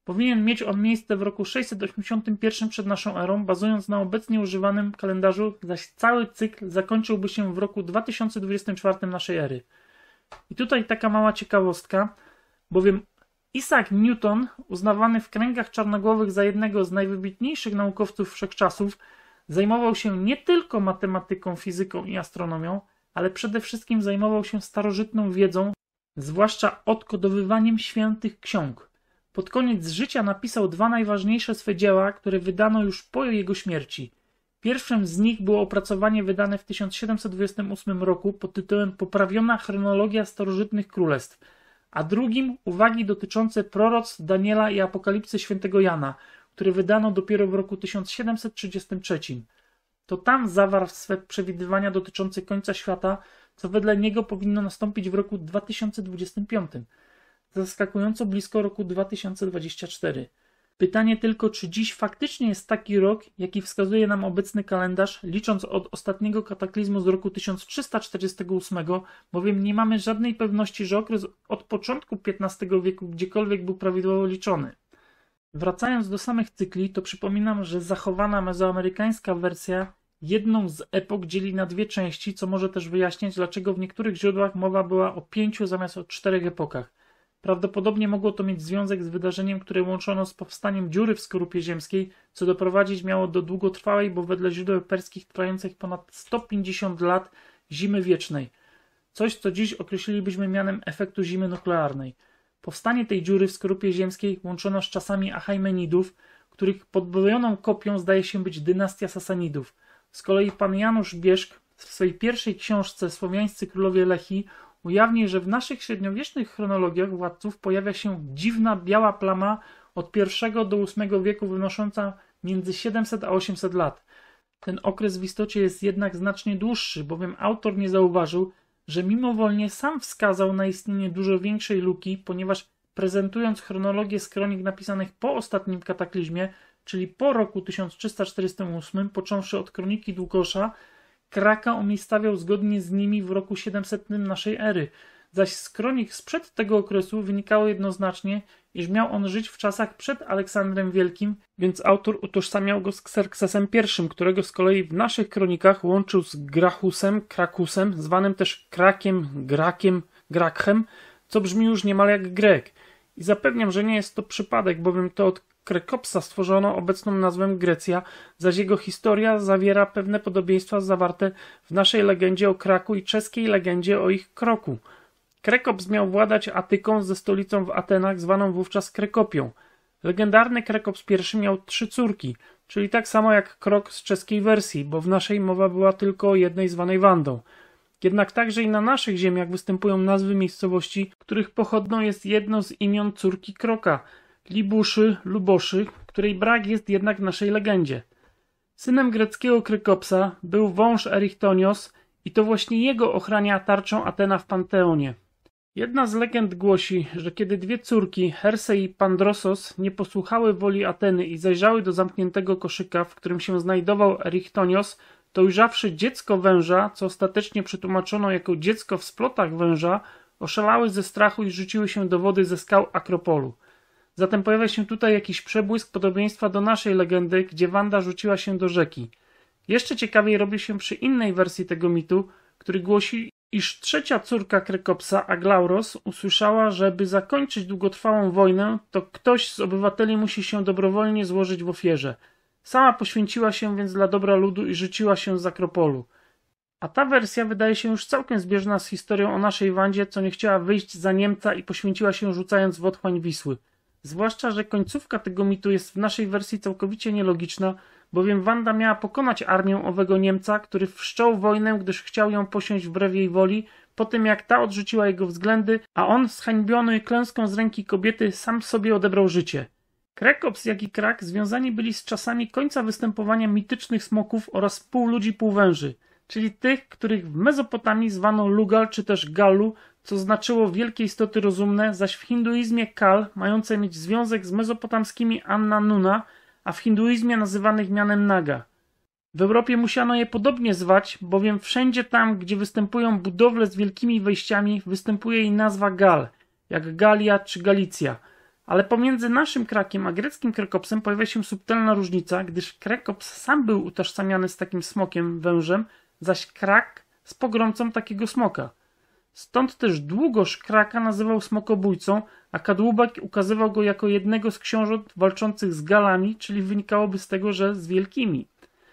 Powinien mieć on miejsce w roku sześćset osiemdziesiątym pierwszym przed naszą erą, bazując na obecnie używanym kalendarzu, zaś cały cykl zakończyłby się w roku dwa tysiące dwudziestym czwartym naszej ery. I tutaj taka mała ciekawostka, bowiem Isaac Newton, uznawany w kręgach czarnogłowych za jednego z najwybitniejszych naukowców wszechczasów, zajmował się nie tylko matematyką, fizyką i astronomią, ale przede wszystkim zajmował się starożytną wiedzą, zwłaszcza odkodowywaniem świętych ksiąg. Pod koniec życia napisał dwa najważniejsze swe dzieła, które wydano już po jego śmierci. Pierwszym z nich było opracowanie wydane w tysiąc siedemset dwudziestym ósmym roku pod tytułem Poprawiona chronologia starożytnych królestw, a drugim uwagi dotyczące proroctw Daniela i Apokalipsy świętego Jana, które wydano dopiero w roku tysiąc siedemset trzydziestym trzecim. To tam zawarł swe przewidywania dotyczące końca świata, co wedle niego powinno nastąpić w roku dwa tysiące dwudziestym piątym. Zaskakująco blisko roku dwa tysiące dwudziestego czwartego. Pytanie tylko, czy dziś faktycznie jest taki rok, jaki wskazuje nam obecny kalendarz, licząc od ostatniego kataklizmu z roku tysiąc trzysta czterdziestego ósmego, bowiem nie mamy żadnej pewności, że okres od początku piętnastego wieku gdziekolwiek był prawidłowo liczony. Wracając do samych cykli, to przypominam, że zachowana mezoamerykańska wersja jedną z epok dzieli na dwie części, co może też wyjaśniać, dlaczego w niektórych źródłach mowa była o pięciu zamiast o czterech epokach. Prawdopodobnie mogło to mieć związek z wydarzeniem, które łączono z powstaniem dziury w skorupie ziemskiej, co doprowadzić miało do długotrwałej, bo wedle źródeł perskich trwających ponad sto pięćdziesiąt lat zimy wiecznej. Coś, co dziś określilibyśmy mianem efektu zimy nuklearnej. Powstanie tej dziury w skorupie ziemskiej łączono z czasami Achajmenidów, których podwojoną kopią zdaje się być dynastia Sasanidów. Z kolei pan Janusz Bieszk w swojej pierwszej książce Słowiańscy królowie Lechii ujawni, że w naszych średniowiecznych chronologiach władców pojawia się dziwna biała plama od pierwszego do ósmego wieku wynosząca między siedemset a osiemset lat. Ten okres w istocie jest jednak znacznie dłuższy, bowiem autor nie zauważył, że mimowolnie sam wskazał na istnienie dużo większej luki, ponieważ prezentując chronologię z kronik napisanych po ostatnim kataklizmie, czyli po roku tysiąc trzysta czterdziestym ósmym, począwszy od kroniki Długosza, Kraka umiejscawiał zgodnie z nimi w roku siedemsetnym naszej ery, zaś z kronik sprzed tego okresu wynikało jednoznacznie, iż miał on żyć w czasach przed Aleksandrem Wielkim, więc autor utożsamiał go z Kserksesem I, którego z kolei w naszych kronikach łączył z Grachusem, Krakusem, zwanym też Krakiem, Grakiem, Grakchem, co brzmi już niemal jak Grek. I zapewniam, że nie jest to przypadek, bowiem to od Krekopsa stworzono obecną nazwę Grecja, zaś jego historia zawiera pewne podobieństwa zawarte w naszej legendzie o Kraku i czeskiej legendzie o ich Kroku. Krekops miał władać Atyką ze stolicą w Atenach, zwaną wówczas Krekopią. Legendarny Krekops I miał trzy córki, czyli tak samo jak Krok z czeskiej wersji, bo w naszej mowa była tylko o jednej zwanej Wandą. Jednak także i na naszych ziemiach występują nazwy miejscowości, których pochodną jest jedno z imion córki Kroka, Libuszy, Luboszy, której brak jest jednak w naszej legendzie. Synem greckiego Krykopsa był wąż Erichtonios i to właśnie jego ochrania tarczą Atena w Panteonie. Jedna z legend głosi, że kiedy dwie córki, Herse i Pandrosos, nie posłuchały woli Ateny i zajrzały do zamkniętego koszyka, w którym się znajdował Erichtonios, to ujrzawszy dziecko węża, co ostatecznie przetłumaczono jako dziecko w splotach węża, oszalały ze strachu i rzuciły się do wody ze skał Akropolu. Zatem pojawia się tutaj jakiś przebłysk podobieństwa do naszej legendy, gdzie Wanda rzuciła się do rzeki. Jeszcze ciekawiej robi się przy innej wersji tego mitu, który głosi, iż trzecia córka Krekopsa, Aglauros, usłyszała, że by zakończyć długotrwałą wojnę, to ktoś z obywateli musi się dobrowolnie złożyć w ofierze. Sama poświęciła się więc dla dobra ludu i rzuciła się z Akropolu. A ta wersja wydaje się już całkiem zbieżna z historią o naszej Wandzie, co nie chciała wyjść za Niemca i poświęciła się rzucając w otchłań Wisły. Zwłaszcza, że końcówka tego mitu jest w naszej wersji całkowicie nielogiczna, bowiem Wanda miała pokonać armię owego Niemca, który wszczął wojnę, gdyż chciał ją posiąść wbrew jej woli, po tym jak ta odrzuciła jego względy, a on, zhańbiony klęską z ręki kobiety, sam sobie odebrał życie. Krekops, jak i Krak związani byli z czasami końca występowania mitycznych smoków oraz pół ludzi, pół węży, czyli tych, których w Mezopotamii zwano Lugal czy też Galu, co znaczyło wielkie istoty rozumne, zaś w hinduizmie Kal, mające mieć związek z mezopotamskimi Anna Nuna, a w hinduizmie nazywanych mianem Naga. W Europie musiano je podobnie zwać, bowiem wszędzie tam, gdzie występują budowle z wielkimi wejściami, występuje i nazwa Gal, jak Galia czy Galicja. Ale pomiędzy naszym krakiem a greckim krekopsem pojawia się subtelna różnica, gdyż krekops sam był utożsamiany z takim smokiem, wężem, zaś krak z pogromcą takiego smoka. Stąd też długoż kraka nazywał smokobójcą, a kadłubek ukazywał go jako jednego z książąt walczących z Galami, czyli wynikałoby z tego, że z wielkimi.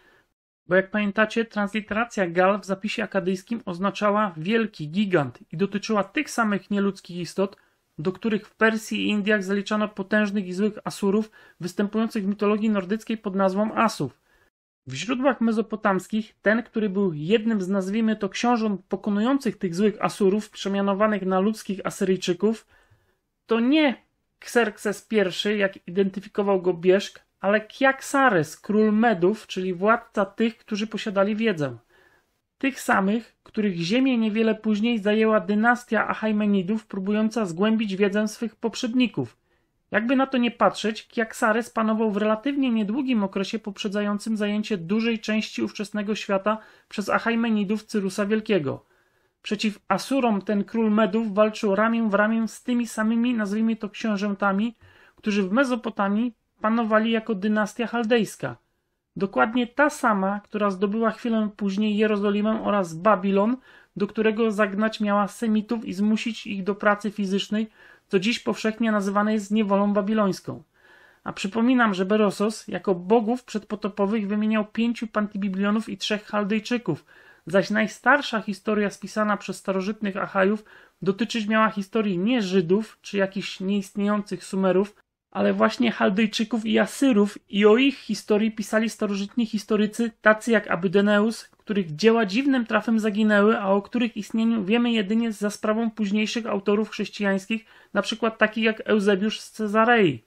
Bo jak pamiętacie, transliteracja Gal w zapisie akadyjskim oznaczała wielki, gigant i dotyczyła tych samych nieludzkich istot, do których w Persji i Indiach zaliczano potężnych i złych Asurów występujących w mitologii nordyckiej pod nazwą Asów. W źródłach mezopotamskich ten, który był jednym z, nazwijmy to, książąt pokonujących tych złych Asurów, przemianowanych na ludzkich Asyryjczyków, to nie Xerxes I, jak identyfikował go Bierzk, ale Kiaksares, król Medów, czyli władca tych, którzy posiadali wiedzę. Tych samych, których ziemię niewiele później zajęła dynastia Achajmenidów, próbująca zgłębić wiedzę swych poprzedników. Jakby na to nie patrzeć, Kiaksares panował w relatywnie niedługim okresie poprzedzającym zajęcie dużej części ówczesnego świata przez Achajmenidów Cyrusa Wielkiego. Przeciw Asurom ten król Medów walczył ramię w ramię z tymi samymi, nazwijmy to, książętami, którzy w Mezopotamii panowali jako dynastia chaldejska. Dokładnie ta sama, która zdobyła chwilę później Jerozolimę oraz Babilon, do którego zagnać miała Semitów i zmusić ich do pracy fizycznej, co dziś powszechnie nazywane jest niewolą babilońską. A przypominam, że Berosos jako bogów przedpotopowych wymieniał pięciu pantibiblionów i trzech Chaldejczyków, zaś najstarsza historia spisana przez starożytnych Achajów dotyczyć miała historii nie Żydów czy jakichś nieistniejących Sumerów, ale właśnie Chaldejczyków i Asyrów, i o ich historii pisali starożytni historycy tacy jak Abydeneus, których dzieła dziwnym trafem zaginęły, a o których istnieniu wiemy jedynie za sprawą późniejszych autorów chrześcijańskich, na przykład takich jak Eusebiusz z Cezarei.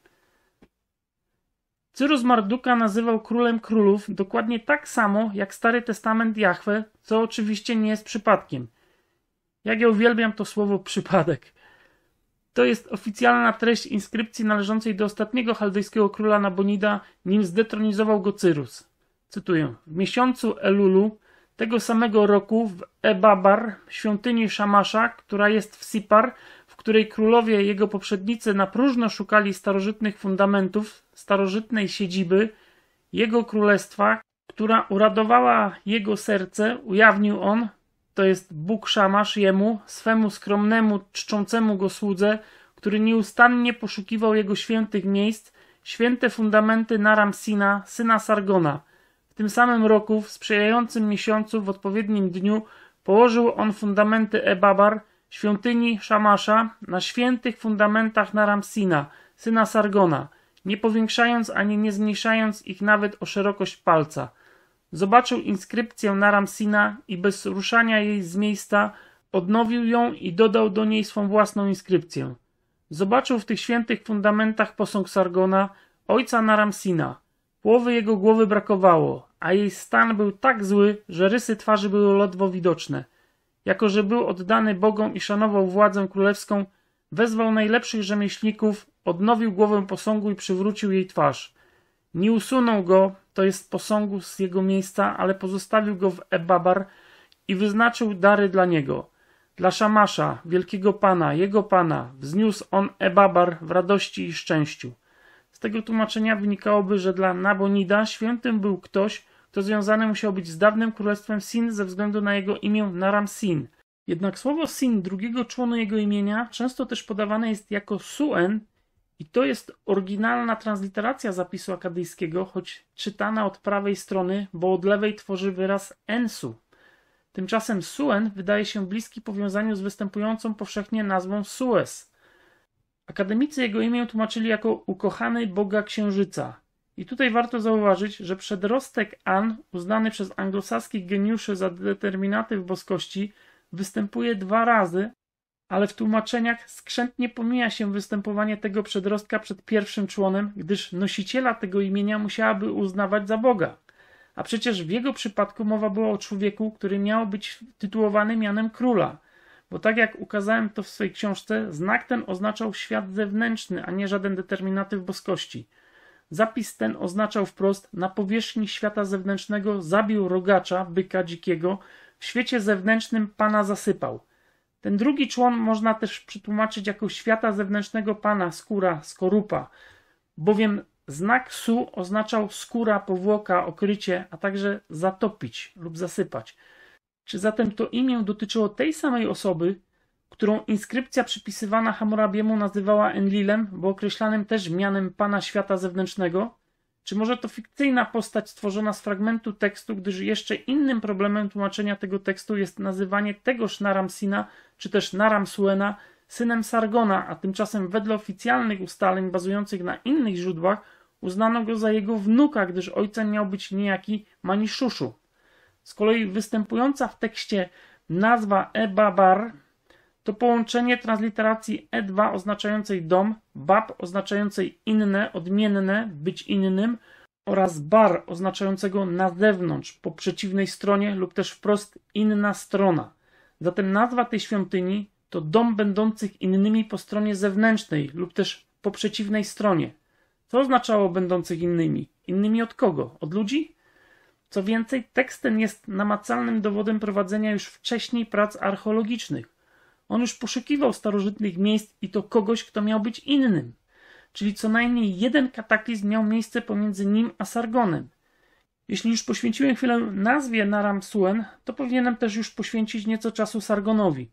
Cyrus Marduka nazywał królem królów dokładnie tak samo jak Stary Testament Jahwe, co oczywiście nie jest przypadkiem. Jak ja uwielbiam to słowo przypadek. To jest oficjalna treść inskrypcji należącej do ostatniego chaldejskiego króla Nabonida, nim zdetronizował go Cyrus. Cytuję. W miesiącu Elulu tego samego roku w Ebabar, świątyni Szamasza, która jest w Sipar, w której królowie jego poprzednicy na próżno szukali starożytnych fundamentów, starożytnej siedziby jego królestwa, która uradowała jego serce, ujawnił on, to jest Bóg Szamasz jemu, swemu skromnemu, czczącemu go słudze, który nieustannie poszukiwał jego świętych miejsc, święte fundamenty Naram-Sina, syna Sargona. W tym samym roku, w sprzyjającym miesiącu, w odpowiednim dniu, położył on fundamenty Ebabar, świątyni Szamasza, na świętych fundamentach Naram-Sina, syna Sargona, nie powiększając ani nie zmniejszając ich nawet o szerokość palca. Zobaczył inskrypcję Naram-Sina i bez ruszania jej z miejsca odnowił ją i dodał do niej swą własną inskrypcję. Zobaczył w tych świętych fundamentach posąg Sargona, ojca Naram-Sina. Połowy jego głowy brakowało, a jej stan był tak zły, że rysy twarzy były ledwo widoczne. Jako że był oddany bogom i szanował władzę królewską, wezwał najlepszych rzemieślników, odnowił głowę posągu i przywrócił jej twarz. Nie usunął go, to jest posągu, z jego miejsca, ale pozostawił go w Ebabar i wyznaczył dary dla niego. Dla Szamasza, wielkiego pana, jego pana, wzniósł on Ebabar w radości i szczęściu. Z tego tłumaczenia wynikałoby, że dla Nabonida świętym był ktoś, kto związany musiał być z dawnym królestwem Sin ze względu na jego imię Naram-Sin. Jednak słowo Sin, drugiego członu jego imienia, często też podawane jest jako Suen i to jest oryginalna transliteracja zapisu akadyjskiego, choć czytana od prawej strony, bo od lewej tworzy wyraz Ensu. Tymczasem Suen wydaje się bliski powiązaniu z występującą powszechnie nazwą Suez. Akademicy jego imię tłumaczyli jako ukochany Boga Księżyca. I tutaj warto zauważyć, że przedrostek An, uznany przez anglosaskich geniuszy za determinatyw boskości, występuje dwa razy, ale w tłumaczeniach skrzętnie pomija się występowanie tego przedrostka przed pierwszym członem, gdyż nosiciela tego imienia musiałaby uznawać za Boga. A przecież w jego przypadku mowa była o człowieku, który miał być tytułowany mianem króla. Bo tak jak ukazałem to w swojej książce, znak ten oznaczał świat zewnętrzny, a nie żaden determinatyw boskości. Zapis ten oznaczał wprost: na powierzchni świata zewnętrznego zabił rogacza, byka dzikiego, w świecie zewnętrznym pana zasypał. Ten drugi człon można też przetłumaczyć jako świata zewnętrznego pana, skóra, skorupa, bowiem znak su oznaczał skóra, powłoka, okrycie, a także zatopić lub zasypać. Czy zatem to imię dotyczyło tej samej osoby, którą inskrypcja przypisywana Hammurabiemu nazywała Enlilem, bo określanym też mianem pana świata zewnętrznego? Czy może to fikcyjna postać stworzona z fragmentu tekstu, gdyż jeszcze innym problemem tłumaczenia tego tekstu jest nazywanie tegoż Naram-Sina, czy też Naram-Suena, synem Sargona, a tymczasem wedle oficjalnych ustaleń bazujących na innych źródłach uznano go za jego wnuka, gdyż ojcem miał być niejaki Maniszuszu. Z kolei występująca w tekście nazwa E-Babar to połączenie transliteracji E dwa oznaczającej dom, bab oznaczającej inne, odmienne, być innym oraz bar oznaczającego na zewnątrz, po przeciwnej stronie lub też wprost inna strona. Zatem nazwa tej świątyni to dom będących innymi po stronie zewnętrznej lub też po przeciwnej stronie. Co oznaczało będących innymi? Innymi od kogo? Od ludzi? Co więcej, tekst ten jest namacalnym dowodem prowadzenia już wcześniej prac archeologicznych. On już poszukiwał starożytnych miejsc i to kogoś, kto miał być innym. Czyli co najmniej jeden kataklizm miał miejsce pomiędzy nim a Sargonem. Jeśli już poświęciłem chwilę nazwie Naram-Suen, to powinienem też już poświęcić nieco czasu Sargonowi.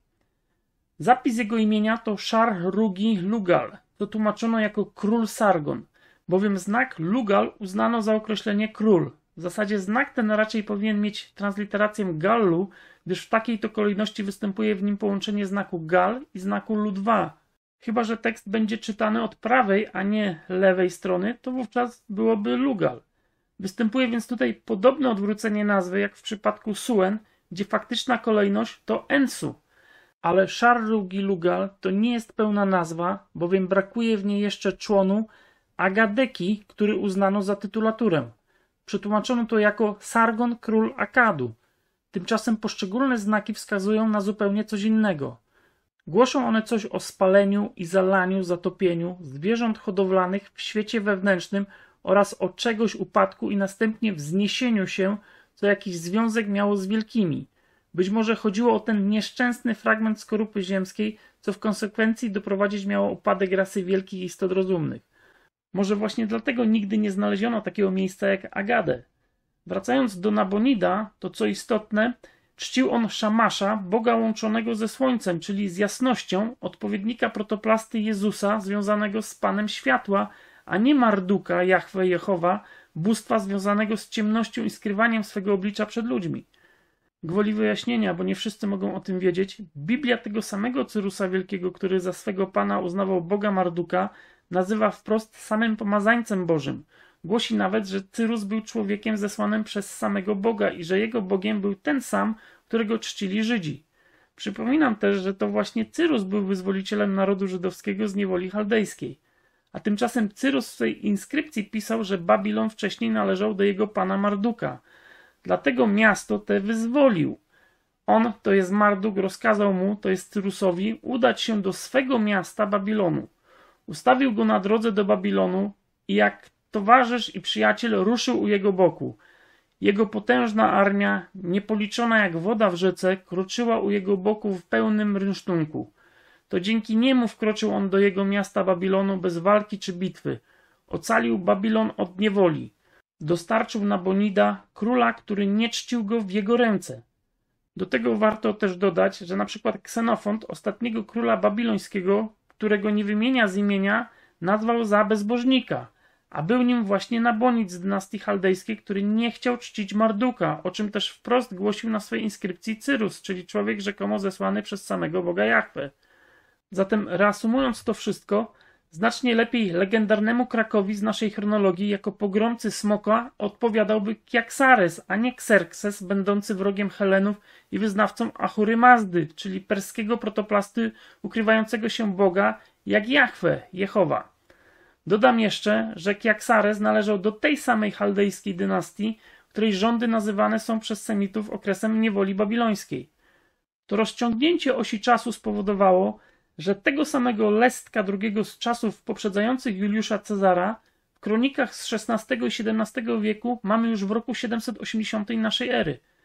Zapis jego imienia to Shar-Rugi-Lugal. To tłumaczono jako król Sargon, bowiem znak Lugal uznano za określenie król. W zasadzie znak ten raczej powinien mieć transliterację Gallu, gdyż w takiej to kolejności występuje w nim połączenie znaku Gal i znaku Lu dwa. Chyba że tekst będzie czytany od prawej, a nie lewej strony, to wówczas byłoby Lugal. Występuje więc tutaj podobne odwrócenie nazwy jak w przypadku Suen, gdzie faktyczna kolejność to Ensu. Ale Shar-Rugi-Lugal to nie jest pełna nazwa, bowiem brakuje w niej jeszcze członu Agadeki, który uznano za tytulaturę. Przetłumaczono to jako Sargon, król Akkadu. Tymczasem poszczególne znaki wskazują na zupełnie coś innego. Głoszą one coś o spaleniu i zalaniu, zatopieniu zwierząt hodowlanych w świecie wewnętrznym oraz o czegoś upadku i następnie wzniesieniu się, co jakiś związek miało z wielkimi. Być może chodziło o ten nieszczęsny fragment skorupy ziemskiej, co w konsekwencji doprowadzić miało upadek rasy wielkich istot rozumnych. Może właśnie dlatego nigdy nie znaleziono takiego miejsca jak Agadę. Wracając do Nabonida, to co istotne, czcił on Szamasza, Boga łączonego ze Słońcem, czyli z jasnością, odpowiednika protoplasty Jezusa związanego z Panem Światła, a nie Marduka, Jahwe, Jehowa, bóstwa związanego z ciemnością i skrywaniem swego oblicza przed ludźmi. Gwoli wyjaśnienia, bo nie wszyscy mogą o tym wiedzieć, Biblia tego samego Cyrusa Wielkiego, który za swego Pana uznawał Boga Marduka, nazywa wprost samym pomazańcem Bożym. Głosi nawet, że Cyrus był człowiekiem zesłanym przez samego Boga i że jego Bogiem był ten sam, którego czcili Żydzi. Przypominam też, że to właśnie Cyrus był wyzwolicielem narodu żydowskiego z niewoli chaldejskiej. A tymczasem Cyrus w swej inskrypcji pisał, że Babilon wcześniej należał do jego pana Marduka. Dlatego miasto te wyzwolił. On, to jest Marduk, rozkazał mu, to jest Cyrusowi, udać się do swego miasta Babilonu. Ustawił go na drodze do Babilonu i jak towarzysz i przyjaciel ruszył u jego boku. Jego potężna armia, niepoliczona jak woda w rzece, kroczyła u jego boku w pełnym rynsztunku. To dzięki niemu wkroczył on do jego miasta Babilonu bez walki czy bitwy. Ocalił Babilon od niewoli. Dostarczył Nabonida, króla, który nie czcił go w jego ręce. Do tego warto też dodać, że na przykład Ksenofont, ostatniego króla babilońskiego, którego nie wymienia z imienia, nazwał za bezbożnika, a był nim właśnie Nabonid z dynastii chaldejskiej, który nie chciał czcić Marduka, o czym też wprost głosił na swojej inskrypcji Cyrus, czyli człowiek rzekomo zesłany przez samego Boga Jahwe. Zatem reasumując to wszystko, znacznie lepiej legendarnemu Krakowi z naszej chronologii jako pogromcy smoka odpowiadałby Kiaksares, a nie Xerxes, będący wrogiem Helenów i wyznawcą Ahury Mazdy, czyli perskiego protoplasty ukrywającego się Boga jak Jahwe, Jehowa. Dodam jeszcze, że Kiaksares należał do tej samej chaldejskiej dynastii, której rządy nazywane są przez Semitów okresem niewoli babilońskiej. To rozciągnięcie osi czasu spowodowało, że tego samego Lestka drugiego z czasów poprzedzających Juliusza Cezara w kronikach z szesnastego i siedemnastego wieku mamy już w roku siedemset osiemdziesiątym naszej ery.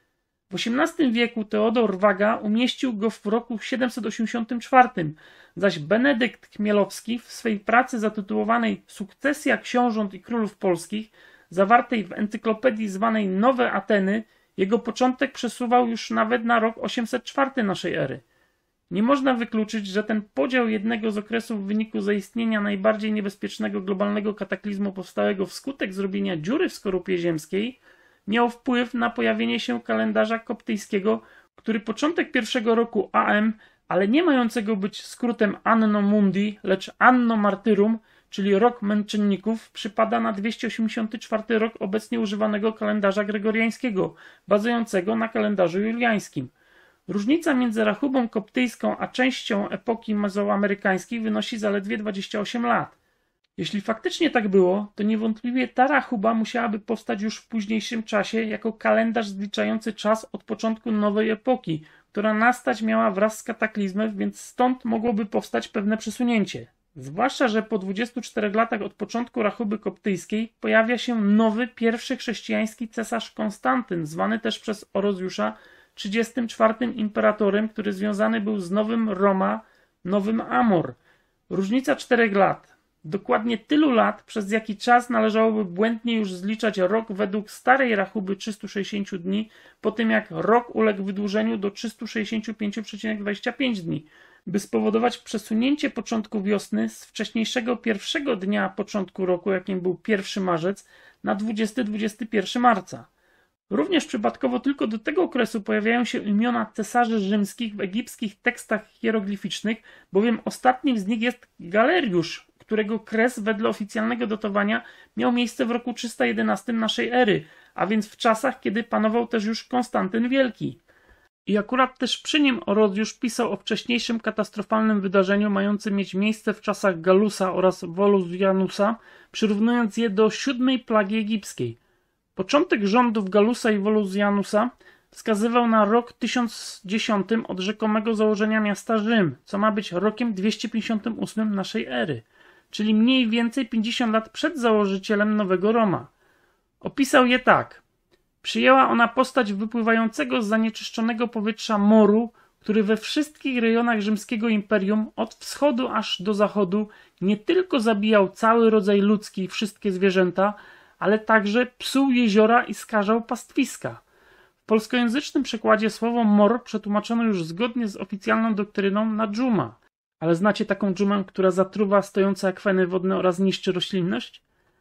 W osiemnastym wieku Teodor Waga umieścił go w roku siedemset osiemdziesiątym czwartym, zaś Benedykt Chmielowski w swej pracy zatytułowanej Sukcesja książąt i królów polskich, zawartej w encyklopedii zwanej Nowe Ateny, jego początek przesuwał już nawet na rok osiemset czwarty naszej ery. Nie można wykluczyć, że ten podział jednego z okresów w wyniku zaistnienia najbardziej niebezpiecznego globalnego kataklizmu powstałego wskutek zrobienia dziury w skorupie ziemskiej miał wpływ na pojawienie się kalendarza koptyjskiego, który początek pierwszego roku A M, ale nie mającego być skrótem Anno Mundi, lecz Anno Martyrum, czyli rok męczenników, przypada na dwieście osiemdziesiąty czwarty rok obecnie używanego kalendarza gregoriańskiego, bazującego na kalendarzu juliańskim. Różnica między rachubą koptyjską a częścią epoki mezoamerykańskiej wynosi zaledwie dwadzieścia osiem lat. Jeśli faktycznie tak było, to niewątpliwie ta rachuba musiałaby powstać już w późniejszym czasie jako kalendarz zliczający czas od początku nowej epoki, która nastać miała wraz z kataklizmem, więc stąd mogłoby powstać pewne przesunięcie. Zwłaszcza, że po dwudziestu czterech latach od początku rachuby koptyjskiej pojawia się nowy, pierwszy chrześcijański cesarz Konstantyn, zwany też przez Orozjusza trzydziestym czwartym imperatorem, który związany był z nowym Roma, nowym Amor. Różnica czterech lat. Dokładnie tylu lat, przez jaki czas należałoby błędnie już zliczać rok według starej rachuby trzystu sześćdziesięciu dni, po tym jak rok uległ wydłużeniu do trzystu sześćdziesięciu pięciu przecinek dwadzieścia pięć dni, by spowodować przesunięcie początku wiosny z wcześniejszego pierwszego dnia początku roku, jakim był pierwszy marzec, na dwudziestego do dwudziestego pierwszego marca. Również przypadkowo tylko do tego okresu pojawiają się imiona cesarzy rzymskich w egipskich tekstach hieroglificznych, bowiem ostatnim z nich jest Galeriusz, którego kres wedle oficjalnego datowania miał miejsce w roku trzysta jedenastym naszej ery, a więc w czasach, kiedy panował też już Konstantyn Wielki. I akurat też przy nim Orozjusz pisał o wcześniejszym katastrofalnym wydarzeniu mającym mieć miejsce w czasach Galusa oraz Volusianusa, przyrównując je do siódmej plagi egipskiej. Początek rządów Galusa i Volusianusa wskazywał na rok tysiąc dziesiąty od rzekomego założenia miasta Rzym, co ma być rokiem dwieście pięćdziesiątym ósmym naszej ery, czyli mniej więcej pięćdziesiąt lat przed założycielem Nowego Roma. Opisał je tak. Przyjęła ona postać wypływającego z zanieczyszczonego powietrza moru, który we wszystkich rejonach rzymskiego imperium, od wschodu aż do zachodu, nie tylko zabijał cały rodzaj ludzki i wszystkie zwierzęta, ale także psuł jeziora i skażał pastwiska. W polskojęzycznym przekładzie słowo mor przetłumaczono już zgodnie z oficjalną doktryną na dżuma. Ale znacie taką dżumę, która zatruwa stojące akweny wodne oraz niszczy roślinność?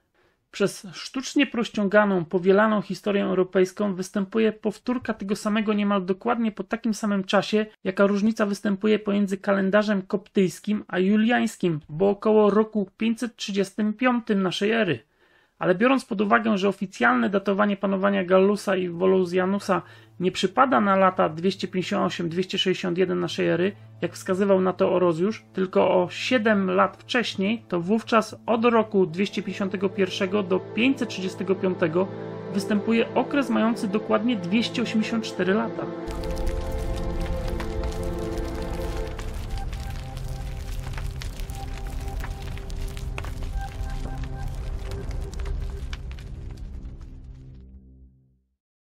Przez sztucznie prościąganą, powielaną historię europejską występuje powtórka tego samego niemal dokładnie po takim samym czasie, jaka różnica występuje pomiędzy kalendarzem koptyjskim a juliańskim, bo około roku pięćset trzydziestym piątym naszej ery. Ale biorąc pod uwagę, że oficjalne datowanie panowania Gallusa i Volusianusa nie przypada na lata dwieście pięćdziesiąt osiem do dwieście sześćdziesiąt jeden naszej ery, jak wskazywał na to Orozjusz, tylko o siedem lat wcześniej, to wówczas od roku dwieście pięćdziesiątego pierwszego do pięćset trzydziestego piątego występuje okres mający dokładnie dwieście osiemdziesiąt cztery lata.